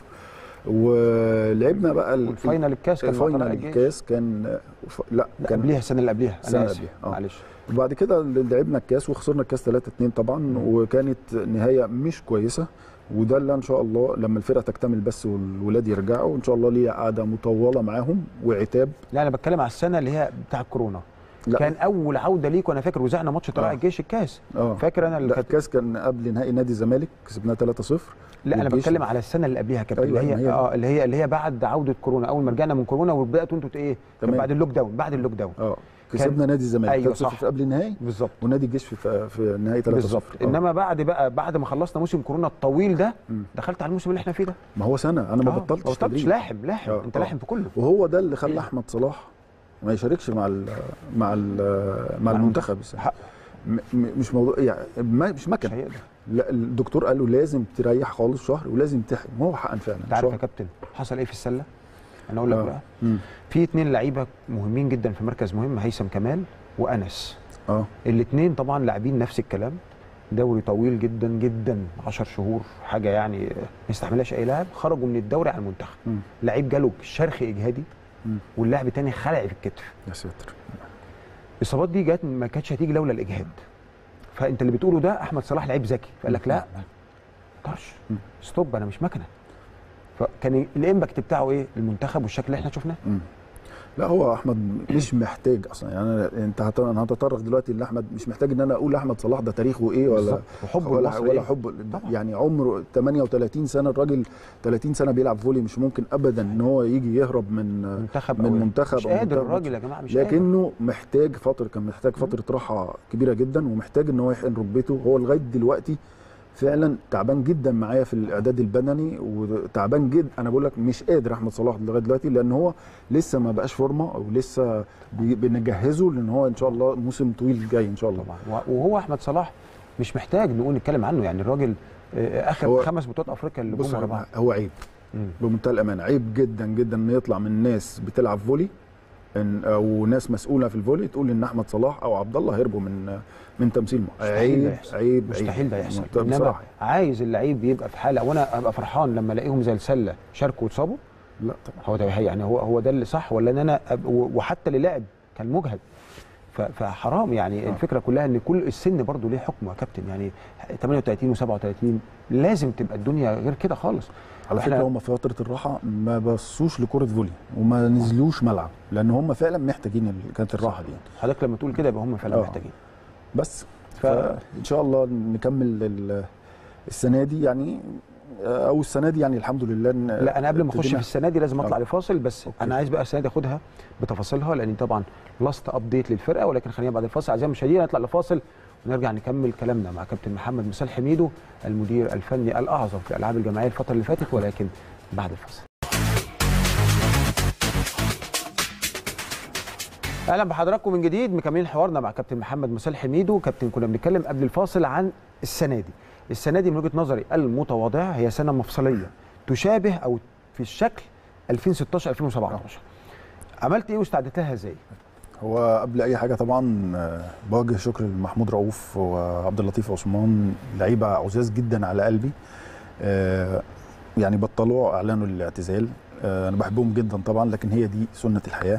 ولعبنا بقى الفاينل الكاس كان الفاينل الكاس كان ف... لا كان قبليها السنه اللي قبليها انا اسف آه. معلش. وبعد كده لعبنا الكاس وخسرنا الكاس ثلاثة اتنين طبعا. م. وكانت نهايه مش كويسه، وده اللي ان شاء الله لما الفرقه تكتمل بس والولاد يرجعوا ان شاء الله ليا قعده مطوله معاهم وعتاب. لا انا بتكلم على السنه اللي هي بتاع الكورونا، لا. كان اول عوده ليك، وانا فاكر وزعنا ماتش طلائع آه. الجيش الكاس. اه فاكر انا اللي كانت الكاس كان قبل نهائي نادي الزمالك كسبناه ثلاثة صفر. لا انا بتكلم على السنه اللي قبلها كابتن. أيوة اللي هي هي اه اللي هي اللي هي بعد عوده كورونا، اول ما رجعنا من كورونا وبداتوا انتوا ايه بعد اللوك داون بعد اللوك داون اه كسبنا نادي الزمالك أيوة ثلاثة صفر في قبل النهائي بالظبط، ونادي الجيش في في النهائي ثلاثة صفر. بالظبط. انما بعد بقى بعد ما خلصنا موسم كورونا الطويل ده م. دخلت على الموسم اللي احنا فيه ده. ما هو سنه انا ما آه. بطلتش ما بطلتش لاحم لاحم آه. انت لاحم في كله. وهو ده اللي خلى احمد صلاح ما يشاركش مع ال مع ال مع المنتخب. مش موضوع يعني مش مكن. لا الدكتور قال له لازم تريح خالص شهر ولازم تحرم، وهو حقا فعلا. انت عارف يا كابتن حصل ايه في السله؟ انا اقول لك آه. بقى مم. في اثنين لعيبه مهمين جدا في مركز مهم، هيثم كمال وانس. اه الاثنين طبعا لاعبين نفس الكلام، دوري طويل جدا جدا عشر شهور، حاجه يعني ما يستحملهاش اي لاعب. خرجوا من الدوري على المنتخب، لعيب جاله شرخ اجهادي واللاعب الثاني خلع في الكتف. يا ساتر. الاصابات دي جت ما كانتش هتيجي لولا الاجهاد. فانت اللي بتقوله ده احمد صلاح لعيب ذكي، فقال لك لا ما تقدرش ستوب، انا مش مكنه. فكان الامباكت بتاعه ايه؟ المنتخب والشكل اللي احنا شفناه. لا هو احمد مش محتاج اصلا، يعني انت هت... انا هتطرق دلوقتي لاحمد، مش محتاج ان انا اقول احمد صلاح ده تاريخه ايه ولا وحب ولا, ولا إيه؟ حب طبعا. يعني عمره ثمانية وثلاثين سنه، الراجل ثلاثين سنه بيلعب فولي، مش ممكن ابدا ان هو يجي يهرب من منتخب من منتخب مش قادر الراجل يا جماعه، مش لكنه قادر. محتاج فتره، كان محتاج فتره راحه كبيره جدا، ومحتاج ان هو يحقن ركبته. هو لغايه دلوقتي فعلا تعبان جدا معايا في الاعداد البدني، وتعبان جدا. انا بقول لك مش قادر احمد صلاح لغايه دلوقتي، لان هو لسه ما بقاش فورمه، او لسه بنجهزه لان هو ان شاء الله موسم طويل جاي ان شاء الله. طبعا. وهو احمد صلاح مش محتاج نقول نتكلم عنه، يعني الراجل اخر خمس بطولات افريقيا اللي جم ورا بعض. هو عيب بمنتهى الامانه، عيب جدا جدا ان يطلع من ناس بتلعب فولي او ناس مسؤوله في الفولي تقول ان احمد صلاح او عبد الله هيربوا من من تمثيل. عيب عيب مستحيل ده يحصل. انما عايز اللعيب يبقى في حاله، وانا ابقى فرحان لما الاقيهم زي السله شاركوا واتصابوا. لا طبعا هو ده يعني هو هو ده اللي صح، ولا ان انا وحتى اللي لعب كان مجهد. فحرام يعني. آه. الفكره كلها ان كل السن برضه ليه حكم يا كابتن، يعني ثمانية وثلاثين وسبعة وثلاثين لازم تبقى الدنيا غير كده خالص. على فكره هم في فتره الراحه ما بصوش لكره فولي وما نزلوش ملعب، لان هم فعلا محتاجين كانت الراحه دي. حضرتك لما تقول كده يبقى هم فعلا آه. محتاجين. بس فان شاء الله نكمل السنه دي يعني، او السنه دي يعني الحمد لله. لا انا قبل ما اخش في السنه دي لازم اطلع آه. لفاصل، بس أوكي. انا عايز بقى السنه دي اخدها بتفاصيلها، لان طبعا لاست ابديت للفرقه، ولكن خلينا بعد الفاصل اعزائي المشاهدين نطلع لفاصل ونرجع نكمل كلامنا مع كابتن محمد مصلحي ميدو المدير الفني الاعظم في الالعاب الجماعيه الفتره اللي فاتت، ولكن بعد الفاصل. اهلا بحضراتكم من جديد، مكملين حوارنا مع كابتن محمد مصلحي ميدو. كابتن كنا بنتكلم قبل الفاصل عن السنه دي. السنه دي من وجهه نظري المتواضعه هي سنه مفصليه تشابه او في الشكل ألفين وستاشر ألفين وسبعتاشر. عملت ايه واستعدت لها ازاي؟ هو قبل اي حاجه طبعا بوجه شكر لمحمود رؤوف وعبد اللطيف عثمان، لعيبه عزاز جدا على قلبي. يعني بطلوا اعلانوا الاعتزال، انا بحبهم جدا طبعا، لكن هي دي سنه الحياه.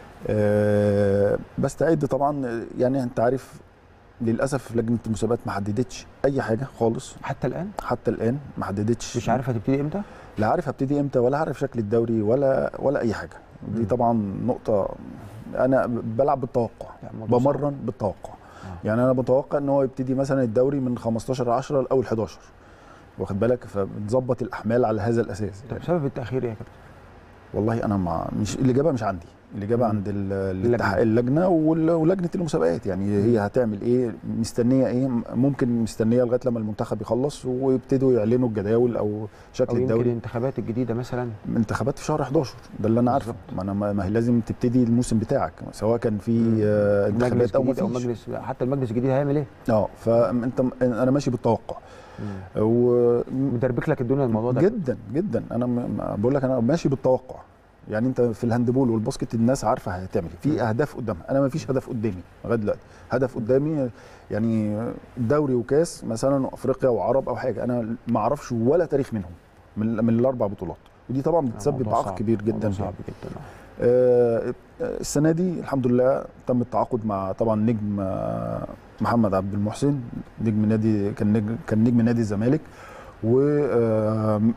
بستعد طبعا، يعني انت عارف للاسف لجنه المسابقات ما حددتش اي حاجه خالص حتى الان. حتى الان ما حددتش. مش عارف هتبتدي امتى؟ لا عارف هبتدي امتى، ولا عارف شكل الدوري، ولا ولا اي حاجه. دي طبعا نقطه، انا بلعب بالتوقع، بمرن بالتوقع. آه. يعني انا بتوقع ان هو يبتدي مثلا الدوري من خمستاشر عشرة لاول حداشر، واخد بالك، فبنظبط الاحمال على هذا الاساس. طب سبب التاخير ايه يا كابتن؟ والله انا مع مش الاجابه مش عندي، الاجابه عند اللجنه, اللجنه ولجنه المسابقات. يعني هي هتعمل ايه، مستنيه ايه، ممكن مستنيه لغايه لما المنتخب يخلص ويبتدوا يعلنوا الجداول او شكل أو الدوري. يمكن الانتخابات الجديده مثلا، انتخابات في شهر حداشر، ده اللي انا عارفه. ما انا ما هي لازم تبتدي الموسم بتاعك، سواء كان في انتخابات او ما فيش. او مجلس، حتى المجلس الجديد هيعمل ايه؟ اه فانت انا ماشي بالتوقع ومدربك لك الدنيا الموضوع ده جدا جدا. انا بقول لك انا ماشي بالتوقع. يعني انت في الهاندبول والباسكت الناس عارفه هتعمل في اهداف قدامها، انا ما فيش هدف قدامي لغايه دلوقتي. هدف قدامي يعني دوري وكاس مثلا وافريقيا وعرب او حاجه، انا ما اعرفش ولا تاريخ منهم من, من الاربع بطولات، ودي طبعا بتسبب عائق كبير جدا. صعب جدا. آه السنه دي الحمد لله تم التعاقد مع طبعا نجم محمد عبد المحسن، نجم نادي كان نجم كان نجم نادي الزمالك،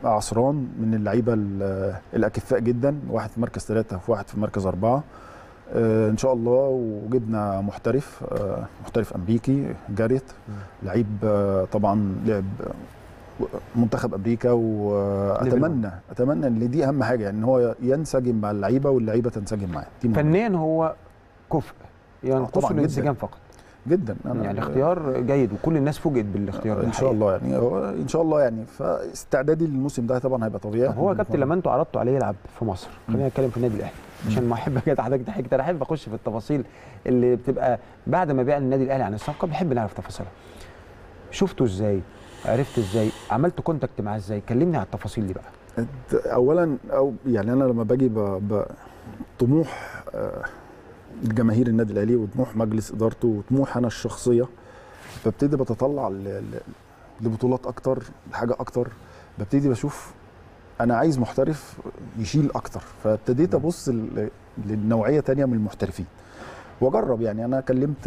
وعصران من اللعيبه الاكفاء جدا، واحد في مركز ثلاثه وواحد في مركز اربعه. آه ان شاء الله. وجبنا محترف آه محترف امريكي جاريت، لعيب آه طبعا لعب منتخب امريكا، واتمنى اتمنى ان دي اهم حاجه، يعني ان هو ينسجم مع اللعيبه واللعيبه تنسجم معاه. فنيا هو كفء، ينقصه الانسجام فقط جدا. أنا يعني اختيار جيد، وكل الناس فوجئت بالاختيار ده ان شاء الله. يعني هو ان شاء الله يعني فاستعدادي للموسم ده طبعا هيبقى طبيعي. طب هو كابتن لما انتوا عرضتوا عليه يلعب في مصر، خلينا نتكلم في النادي الاهلي عشان ما احب كده حضرتك ضحكت، انا احب اخش في التفاصيل اللي بتبقى بعد ما بيعلن النادي الاهلي عن الصفقه، بنحب نعرف تفاصيلها. شفتوا ازاي؟ عرفت ازاي؟ عملتوا كونتاكت معاه ازاي؟ كلمني على التفاصيل دي بقى. اولا او يعني انا لما باجي طموح الجماهير النادي الاهلي وطموح مجلس ادارته وطموح انا الشخصيه، ببتدي بتطلع لبطولات اكتر، لحاجه اكتر، ببتدي بشوف انا عايز محترف يشيل اكتر، فابتديت ابص لنوعيه ثانيه من المحترفين واجرب. يعني انا كلمت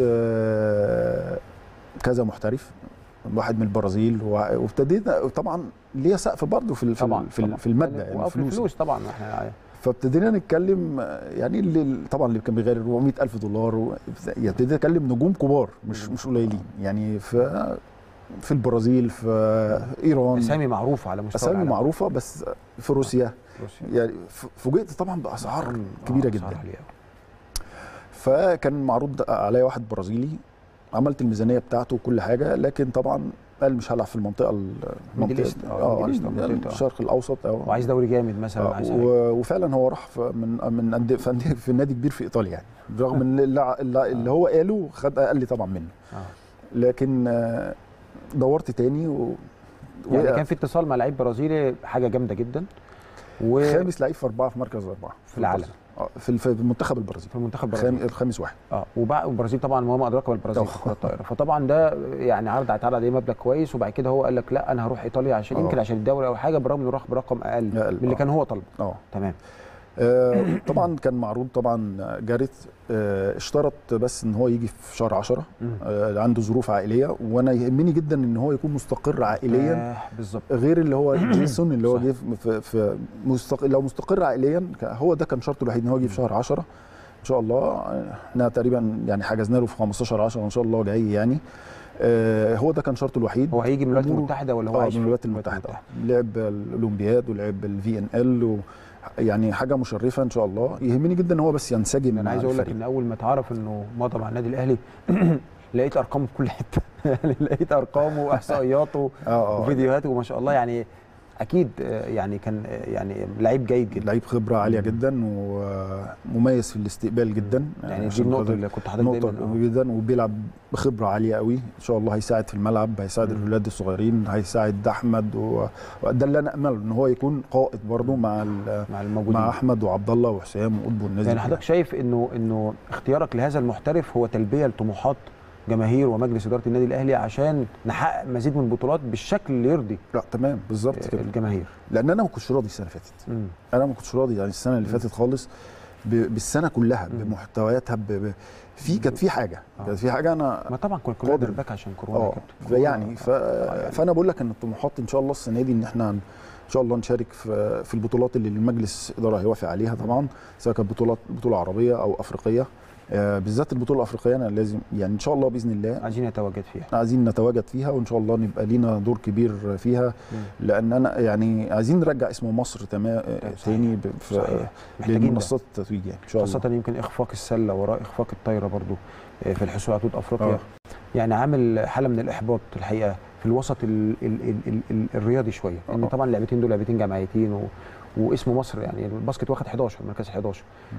كذا محترف، واحد من البرازيل، وابتديت طبعا ليا سقف برضه في طبعا في في الماده يعني في الفلوس طبعا احنا، فابتدينا نتكلم يعني اللي طبعا اللي كان بيغير أربعمية ألف دولار و... ابتديت اتكلم نجوم كبار مش مش قليلين، يعني في في البرازيل، في ايران، اسامي معروفه على مستوى اسامي العالم. معروفه، بس في روسيا, روسيا. يعني فوجئت طبعا باسعار كبيره جدا. فكان معروض عليا واحد برازيلي، عملت الميزانيه بتاعته وكل حاجه، لكن طبعا قال مش هلعب في المنطقه المنطقه اه الشرق الاوسط، اه وعايز دوري جامد مثلا. آه وفعلا هو راح من من أندية في, في نادي كبير في ايطاليا، يعني رغم ان اللي, اللي هو قاله خد اقل لي طبعا منه. آه. لكن دورت تاني و... يعني كان في اتصال مع لعيب برازيلي، حاجه جامده جدا، و... خامس لعيب في اربعه في مركز اربعه في العالم، في في المنتخب البرازيلي، في المنتخب البرازيلي الخامس واحد. اه وبعد البرازيل طبعا ما ما ادراك بالبرازيل في كره الطائره، فطبعا ده يعني عرض اتعرض عليه مبلغ كويس، وبعد كده هو قال لك لا انا هروح ايطاليا عشان يمكن عشان الدوري او حاجه، برغم انه راح برقم اقل من اللي كان هو طالبه. اه تمام. آه طبعا كان معروض طبعا جاريت، آه اشترط بس ان هو يجي في شهر عشرة، آه عنده ظروف عائليه، وانا يهمني جدا ان هو يكون مستقر عائليا. آه بالظبط. غير اللي هو جيسون اللي هو جه في, في مستقر، لو مستقر عائليا هو ده كان شرطه الوحيد ان هو يجي في شهر عشرة ان شاء الله. احنا تقريبا يعني حجزنا له في خمستاشر عشرة ان شاء الله جاي يعني. آه هو ده كان شرطه الوحيد. هو هيجي من الولايات المتحده ولا هو عايش من الولايات المتحده؟ لعب الاولمبياد ولعب الفي ان ال، يعني حاجه مشرفه ان شاء الله. يهمني جدا ان هو بس ينسجم. انا عايز اقول لك ان اول ما اتعرف انه مضى مع النادي الاهلي لقيت ارقامه في كل حته يعني لقيت ارقامه واحصائياته وفيديوهاته وما شاء الله، يعني اكيد يعني كان يعني لعيب جيد جدا، لعيب خبره عاليه جدا ومميز في الاستقبال جدا، يعني دي النقطه اللي كنت حضرتك نقطه جدا، وبيلعب بخبره عاليه قوي ان شاء الله. هيساعد في الملعب، هيساعد الولاد الصغيرين، هيساعد احمد، وده اللي انا امله ان هو يكون قائد برضه مع مع الموجودين، مع احمد وعبد الله وحسام وقطب والناس. يعني حضرتك شايف انه انه اختيارك لهذا المحترف هو تلبيه لطموحات جماهير ومجلس اداره النادي الاهلي عشان نحقق مزيد من البطولات بالشكل اللي يرضي. لا تمام بالظبط كده الجماهير، لان انا ما كنتش راضي السنه اللي فاتت. مم. انا ما كنتش راضي يعني السنه اللي فاتت خالص بالسنه كلها، مم. بمحتوياتها، ب... في كانت في حاجه آه. كانت في حاجه انا ما طبعا كنا كلنا درباك عشان كورونا. اه يعني ف... يعني فانا بقول لك ان الطموحات ان شاء الله السنه دي ان احنا ان شاء الله نشارك في في البطولات اللي المجلس اداره هيوافق عليها طبعا، سواء كانت بطولات بطوله عربيه او افريقيه. آه بالذات البطوله الافريقيه انا لازم يعني ان شاء الله باذن الله عايزين نتواجد فيها، عايزين نتواجد فيها، وان شاء الله نبقى لينا دور كبير فيها. مم. لان انا يعني عايزين نرجع اسم مصر تمام تاني في لمنصات التتويج يعني ان شاء الله، خاصه يمكن اخفاق السله وراء اخفاق الطايره برضو في الحصول على بطوله افريقيا. آه. يعني عامل حاله من الاحباط الحقيقه في الوسط ال ال ال ال ال الرياضي شويه، لان يعني طبعا اللعبتين دول لعبتين جماعيتين و واسم مصر، يعني الباسكت واخد حداشر مركز حداشر،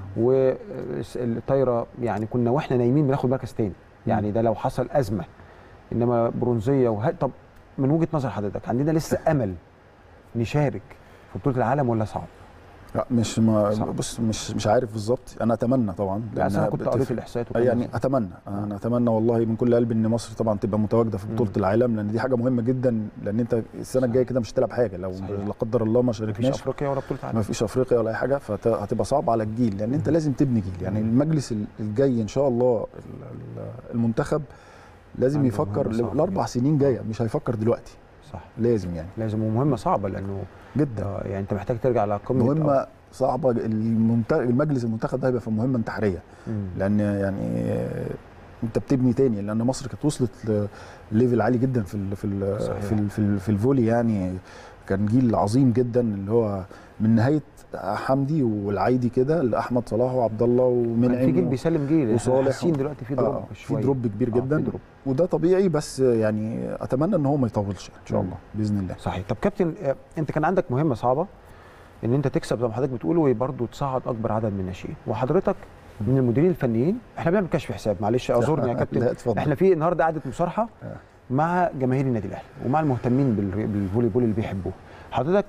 والطايره يعني كنا واحنا نايمين بناخد مركز تاني، يعني ده لو حصل ازمه، انما برونزيه وه... طب من وجهه نظر حضرتك عندنا لسه امل نشارك في بطوله العالم ولا صعب؟ لا مش ما بص مش مش عارف بالظبط، انا اتمنى طبعا، لان انا كنت قريت الاحصائيات يعني اتمنى انا اتمنى والله من كل قلبي ان مصر طبعا تبقى متواجده في بطوله العالم، لان دي حاجه مهمه جدا، لان انت السنه الجايه كده مش هتلعب حاجه لو صحيح. لا قدر الله ما شاركناش، مفيش افريقيا ولا بطوله عالم، مفيش افريقيا ولا اي حاجه، فهتبقى صعبه على الجيل، لان انت لازم تبني جيل. يعني المجلس الجاي ان شاء الله المنتخب لازم يفكر الاربع سنين جايه، مش هيفكر دلوقتي. صح، لازم يعني لازم، ومهمه صعبه لانه جدا يعني انت محتاج ترجع لقمه مهمه صعبه. المنت... المجلس المنتخب ده هيبقى في مهمه انتحاريه، مم. لان يعني انت بتبني تاني، لان مصر كانت وصلت لليفل عالي جدا في ال في ال في ال في, ال في الفولي، يعني كان جيل عظيم جدا اللي هو من نهايه حمدي والعايدي كده لاحمد صلاح وعبد الله ومنعم في جيل بيسلم جيل وصالح، حاسين دلوقتي في دروب آه شويه، في دروب كبير آه جدا، دروب. وده طبيعي، بس يعني اتمنى ان هو ما يطولش ان شاء الله باذن الله. صحيح. طب كابتن، انت كان عندك مهمه صعبه ان انت تكسب زي ما حضرتك بتقول، وبرضه تصعد اكبر عدد من الناشئين، وحضرتك من المديرين الفنيين. احنا بنعمل كشف حساب، معلش اعذرني يا كابتن، احنا في النهارده قعده مصارحه مع جماهير النادي الاهلي ومع المهتمين بالفولي بول اللي بيحبوه. حضرتك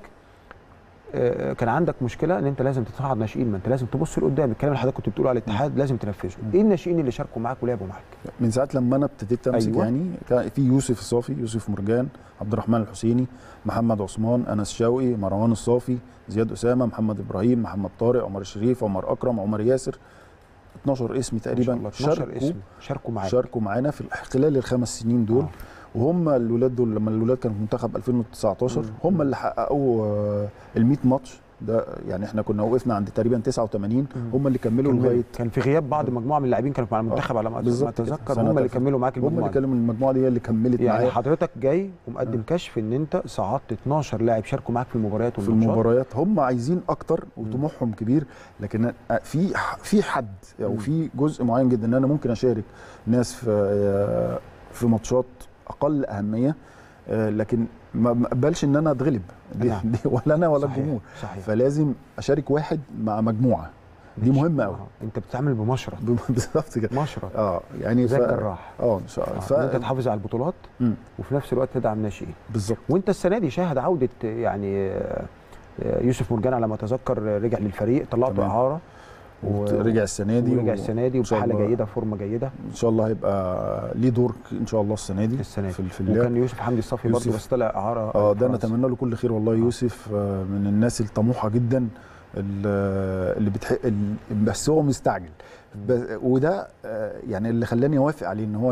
كان عندك مشكله ان انت لازم تصعد ناشئين، ما انت لازم تبص لقدام، الكلام اللي حضرتك كنت بتقوله على الاتحاد لازم تنفذه. ايه الناشئين اللي شاركوا معاك ولعبوا معاك؟ من ساعه لما انا ابتديت امسك، أيوة. يعني كان في يوسف الصافي، يوسف مرجان، عبد الرحمن الحسيني، محمد عثمان، انس شوقي، مروان الصافي، زياد اسامه، محمد ابراهيم، محمد طارق، عمر الشريف، عمر اكرم، عمر ياسر، اتناشر اسم تقريبا شاركوا اسم شاركوا معاك شاركوا معانا في خلال الخمس سنين دول. آه. وهم الولاد دول لما الولاد كانوا في منتخب ألفين وتسعتاشر هم اللي حققوا ال مية ماتش ده، يعني احنا كنا وقفنا عند تقريبا تسعة وتمانين، هم اللي كملوا لغايه، كان في غياب بعض مجموعه من اللاعبين كانوا مع المنتخب على ما اتذكر، هم اللي كملوا معاك المجموعه، هم اللي كانوا من المجموعه دي، هي اللي كملت يعني معايا. يعني حضرتك جاي ومقدم آه. كشف ان انت صعدت اتناشر لاعب شاركوا معاك في المباريات في المباريات، هم عايزين اكتر وطموحهم كبير، لكن في في حد او يعني في جزء معين جدا ان انا ممكن اشارك ناس في في ماتشات اقل اهميه، لكن ما بقبلش ان انا اتغلب دي, نعم. دي ولا انا ولا صحيح. الجمهور، صحيح. فلازم اشارك واحد مع مجموعه، دي مهمه قوي. آه. انت بتتعامل بمشرط بالظبط كده، مشرط اه يعني زي الجراح اه ان شاء الله، ف... انت تحافظ على البطولات م. وفي نفس الوقت تدعم ناشئين بالظبط. وانت السنه دي شاهد عوده يعني يوسف مرجان على ما اتذكر، رجع للفريق، طلعته اعاره ورجع السنه دي ورجع السنه دي وبحاله جيده، فورمه جيده، ان شاء الله هيبقى ليه دور ان شاء الله السنه دي السنه دي في, في اللعب. وكان يوسف حمدي الصافي برضه بس طلع اعاره، اه ده نتمنى له كل خير والله. آه. يوسف من الناس الطموحه جدا اللي بتحق، بس هو مستعجل، وده يعني اللي خلاني اوافق عليه ان هو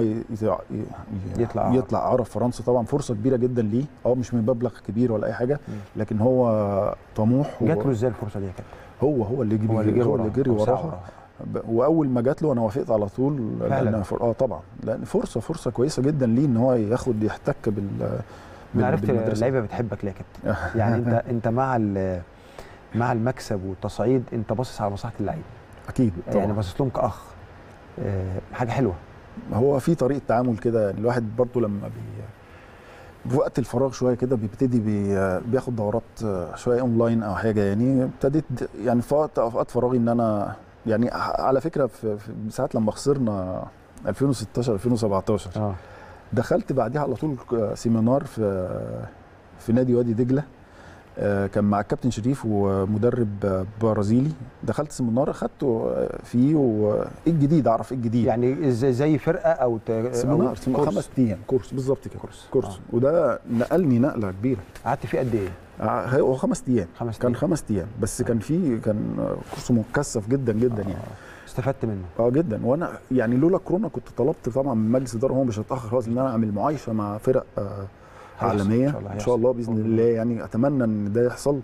يطلع يطلع اعاره في فرنسا. طبعا فرصه كبيره جدا ليه، اه مش من مبلغ كبير ولا اي حاجه، لكن هو طموح. جات له ازاي الفرصه دي يا كابتن؟ هو هو اللي جري، هو اللي جري, هو اللي جري وراها، واول ما جات له انا وافقت على طول، لان اه طبعا لان فرصه فرصه كويسه جدا ليه ان هو ياخد يحتك بال انا عرفت اللعيبه بتحبك ليه يا كابتن؟ يعني انت انت مع مع المكسب والتصعيد، انت باصص على مصلحه اللعيبه اكيد طبعا، يعني باصص لهم كاخ، أه حاجه حلوه. هو في طريقه تعامل كده، الواحد برضو لما بي بوقت الفراغ شويه كده بيبتدي بي بياخد دورات شويه اونلاين او حاجه، يعني ابتديت يعني في وقت اوقات فراغي ان انا يعني على فكره في, في ساعات لما خسرنا ألفين وستاشر ألفين وسبعتاشر آه. دخلت بعديها على طول سيمينار في في نادي وادي دجله، كان مع الكابتن شريف ومدرب برازيلي، دخلت سيمينار اخدته فيه، وايه الجديد، اعرف ايه الجديد، يعني زي فرقه او سيمينار خمس ايام كورس بالظبط كده، كورس, كورس. آه. وده نقلني نقله كبيره. قعدت فيه قد ايه؟ آه هو خمس ايام خمس كان خمس ايام بس آه. كان فيه كان كورس مكثف جدا جدا آه. يعني استفدت منه اه جدا. وانا يعني لولا كورونا كنت طلبت طبعا من مجلس الاداره، هو مش هيتاخر خالص، ان انا اعمل معايشه مع فرق آه عالميه ان شاء, ان شاء الله باذن الله، يعني اتمنى ان ده يحصل.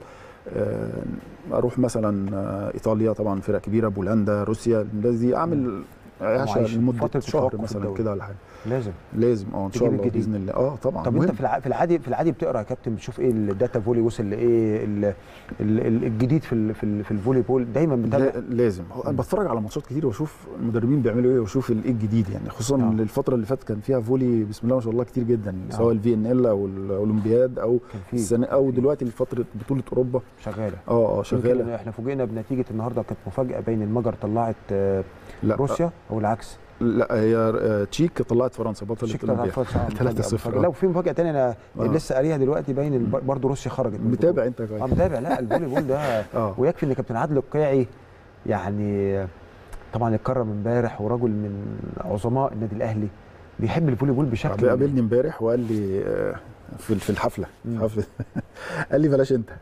اروح مثلا ايطاليا، طبعا فرق كبيره، بولندا، روسيا، دي اعمل عشاء لمده شهر مثلا كده ولا حاجه، لازم لازم اه ان شاء الله باذن الله. اه طبعا. طب انت في في العادي في العادي بتقرا يا كابتن، بتشوف ايه الداتا فولي وصل لايه، الجديد في في في الفولي بول؟ دايما بتابع؟ لازم. انا بتفرج على ماتشات كتير واشوف المدربين بيعملوا ايه واشوف ايه الجديد، يعني خصوصا آه. الفتره اللي فاتت كان فيها فولي بسم الله ما شاء الله كتير جدا، آه. سواء الفي ان ال او الاولمبياد او السنه او دلوقتي فتره بطوله اوروبا شغاله. اه اه شغاله. احنا فوجئنا بنتيجه النهارده، كانت مفاجاه بين المجر طلعت آه روسيا او العكس. لا هي تشيك طلعت فرنسا بطلة الاولمبياد ثلاثة صفر. لو في مفاجاه ثانيه انا آه. لسه قاريها دلوقتي، باين برضه روسيا خرجت. متابع انت كويس؟ اه متابع. لا الفولي بول ده آه. ويكفي ان كابتن عادل القيعي يعني طبعا اتكرم امبارح، ورجل من عظماء النادي الاهلي، بيحب الفولي بول بشكل. قابلني امبارح وقال لي في في الحفله حفله قال لي بلاش انت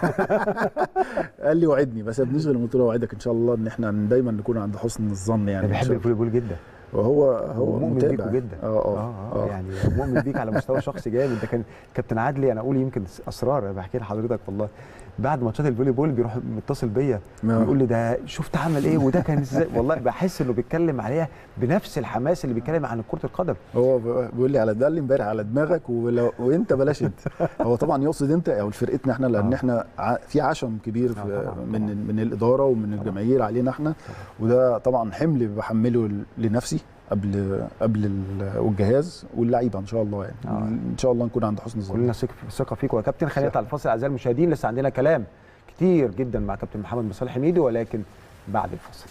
قال لي وعدني، بس ما بنشغل، قلت له اوعدك ان شاء الله ان احنا دايما نكون عند حسن الظن، يعني بيحب الفولي بول جدا. وهو هو مؤمن متابع بيكوا جدا. اه اه, آه, آه يعني مؤمن بيك على مستوى شخصي جامد. ده كان كابتن عدلي، انا اقول يمكن اسرار بحكي لحضرتك والله، بعد ماتشات الفولي بول بيروح متصل بيا ويقول لي ده شفت عمل ايه وده كان ازاي. والله بحس انه بيتكلم عليها بنفس الحماس اللي بيتكلم عن كره القدم. هو بيقول لي على ده اللي امبارح على دماغك ولو وانت بلاش انت. هو طبعا يقصد انت او فرقتنا احنا، لان آه. احنا ع- في عشم كبير في طبعاً من طبعاً. من الاداره ومن الجماهير علينا احنا، وده طبعا حمل بحمله لنفسي قبل قبل ال- والجهاز واللعيبه ان شاء الله يعني. آه. ان شاء الله نكون عند حسن الظن. كلنا ثق- ثقه فيك يا كابتن. خلينا نطلع الفاصل اعزائي المشاهدين، لسه عندنا كلام كتير جدا مع كابتن محمد مصالح ميدو، ولكن بعد الفاصل.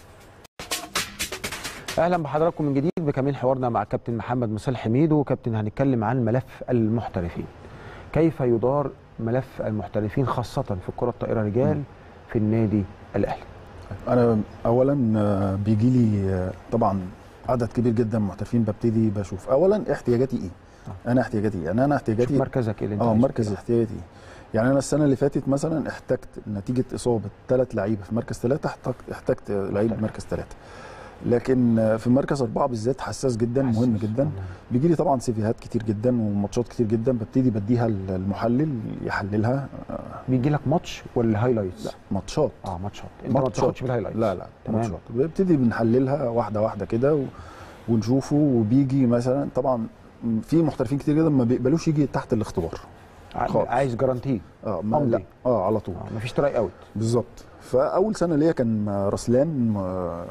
اهلا بحضراتكم من جديد، بكمل حوارنا مع كابتن محمد مصالح ميدو. كابتن هنتكلم عن ملف المحترفين، كيف يدار ملف المحترفين خاصه في الكره الطائره رجال في النادي الاهلي. انا اولا آه، بيجي لي آه، طبعا عدد كبير جدا من المحترفين، ببتدي بشوف اولا احتياجاتي ايه. انا احتياجاتي ايه؟ يعني انا احتياجاتي شوف مركزك ايه اللي انت اه عايزه. مركز احتياجاتي. يعني انا السنه اللي فاتت مثلا احتجت نتيجه اصابه ثلاث لعيبه في مركز ثلاثه، احتجت احتجت لعيب مركز ثلاثه. لكن آه، في مركز اربعه بالذات حساس جدا، حساس. مهم جدا. بيجي لي طبعا سيفيهات كتير جدا وماتشات كتير جدا، ببتدي بديها المحلل يحللها. آه، بيجي لك ماتش ولا هايلايتس؟ لا ماتشات. اه ماتشات، انت ما ماتشات. بتاخدش بالهايلايتس؟ لا لا تمام. ماتشات بنبتدي بنحللها واحده واحده كده و... ونشوفه. وبيجي مثلا طبعا في محترفين كتير جدا ما بيقبلوش يجي تحت الاختبار خالص. عايز جارانتي. اه ما لا اه على طول. آه مفيش تراي اوت. بالظبط. فاول سنه ليا كان رسلان آه،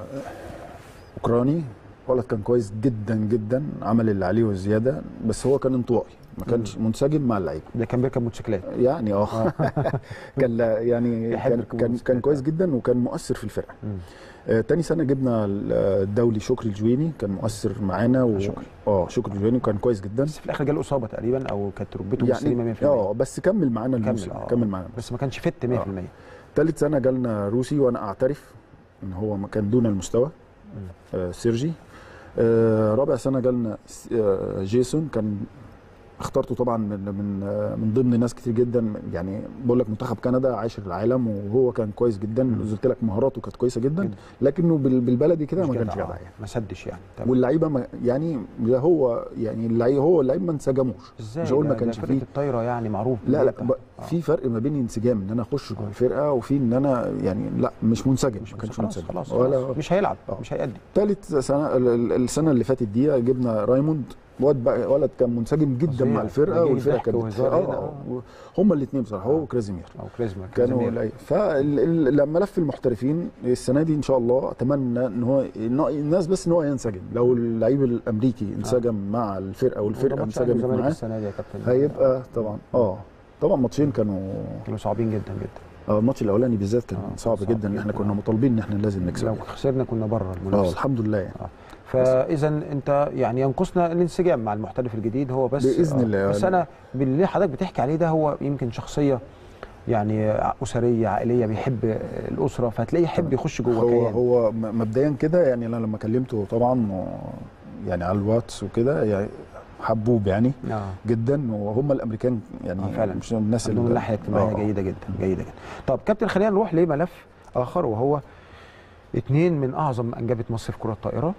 اوكراني، ولد كان كويس جدا جدا، عمل اللي عليه والزياده، بس هو كان انطوائي، ما كانش منسجم مع اللعيبه. ده كان بيركب موتوسيكلات يعني اه كان لا- يعني يحب كان ركوب كان, الموتوسيكلات. كان كويس جدا وكان مؤثر في الفرقه. آه تاني سنه جبنا الدولي شكري الجويني، كان مؤثر معانا و... شكري. اه شكري الجويني كان كويس جدا، بس في الاخر جاله اصابه تقريبا او كانت ركبته يعني مسلمه مية في المية. اه بس كمل معانا الموسم، كمل, آه. كمل معانا بس ما كانش فت مية في المية. ثالث سنه جالنا روسي، وانا اعترف ان هو ما كان دون المستوى. آه سيرجي. آه رابع سنه جالنا آه جيسون، كان اخترته طبعا من من من ضمن ناس كتير جدا، يعني بقول لك منتخب كندا عاشر العالم، وهو كان كويس جدا. قلت لك مهاراته كانت كويسه جدا، جدا. لكنه بال- بالبلدي كده ما كانش جدع، جدع آه. يعني. ما سدش يعني. تمام. واللعيبه ما يعني لا هو يعني اللعيبه هو اللعيب ما انسجموش. ازاي؟ مش هقول ما ده- كانش ده فرقه فيه. الطايره يعني معروف. لا لا بتاع. ب- آه. في فرق ما بين انسجام ان انا اخش جوه الفرقه، وفي ان انا يعني لا مش منسجم، مش ما كانش خلاص منسجم خلاص, ولا خلاص. مش هيلعب. آه. مش هيأدي. ثالث سنه ال- ال- السنه اللي فاتت دي جبنا رايموند، ولد بقى ولد كان منسجم جدا فظيع. مع الفرقه، ده جه والفرقه ضحك كانت وهزار هنا. اه هما الاثنين بصراحه، هو وكرازيمير او كريزما كانوا قليل. فلما لف المحترفين السنه دي ان شاء الله اتمنى ان هو إن هو- الناس بس ان هو ينسجم. لو اللعيب الامريكي انسجم آه. مع الفرقه والفرقه انسجمت معاه السنه دي يا كابتن هيبقى طبعا اه طبعا ماتشين كانوا كانوا صعبين جدا جدا. اه الماتش الاولاني بالذات كان آه، صعب, صعب جدا ان احنا جداً. كنا مطالبين ان احنا لازم نكسب. لو خسرنا كنا بره اه المنافسه. الحمد لله يعني. آه. فاذا انت يعني ينقصنا الانسجام مع المحترف الجديد، هو بس باذن آه. الله. بس انا باللي حضرتك بتحكي عليه ده هو يمكن شخصيه يعني اسريه عائليه، بيحب الاسره، فهتلاقيه يحب يخش جوه هو كيان. هو م- مبدئيا كده يعني انا لما كلمته طبعا و- يعني على الواتس وكده يعني حبوب يعني آه. جدا، وهم الامريكان يعني آه فعلا مش الناس عندهم الناحيه الاجتماعيه آه. جيده جدا جيده جدا. طب كابتن خلينا نروح لملف اخر، وهو اثنين من اعظم انجبه مصر في كره الطائره،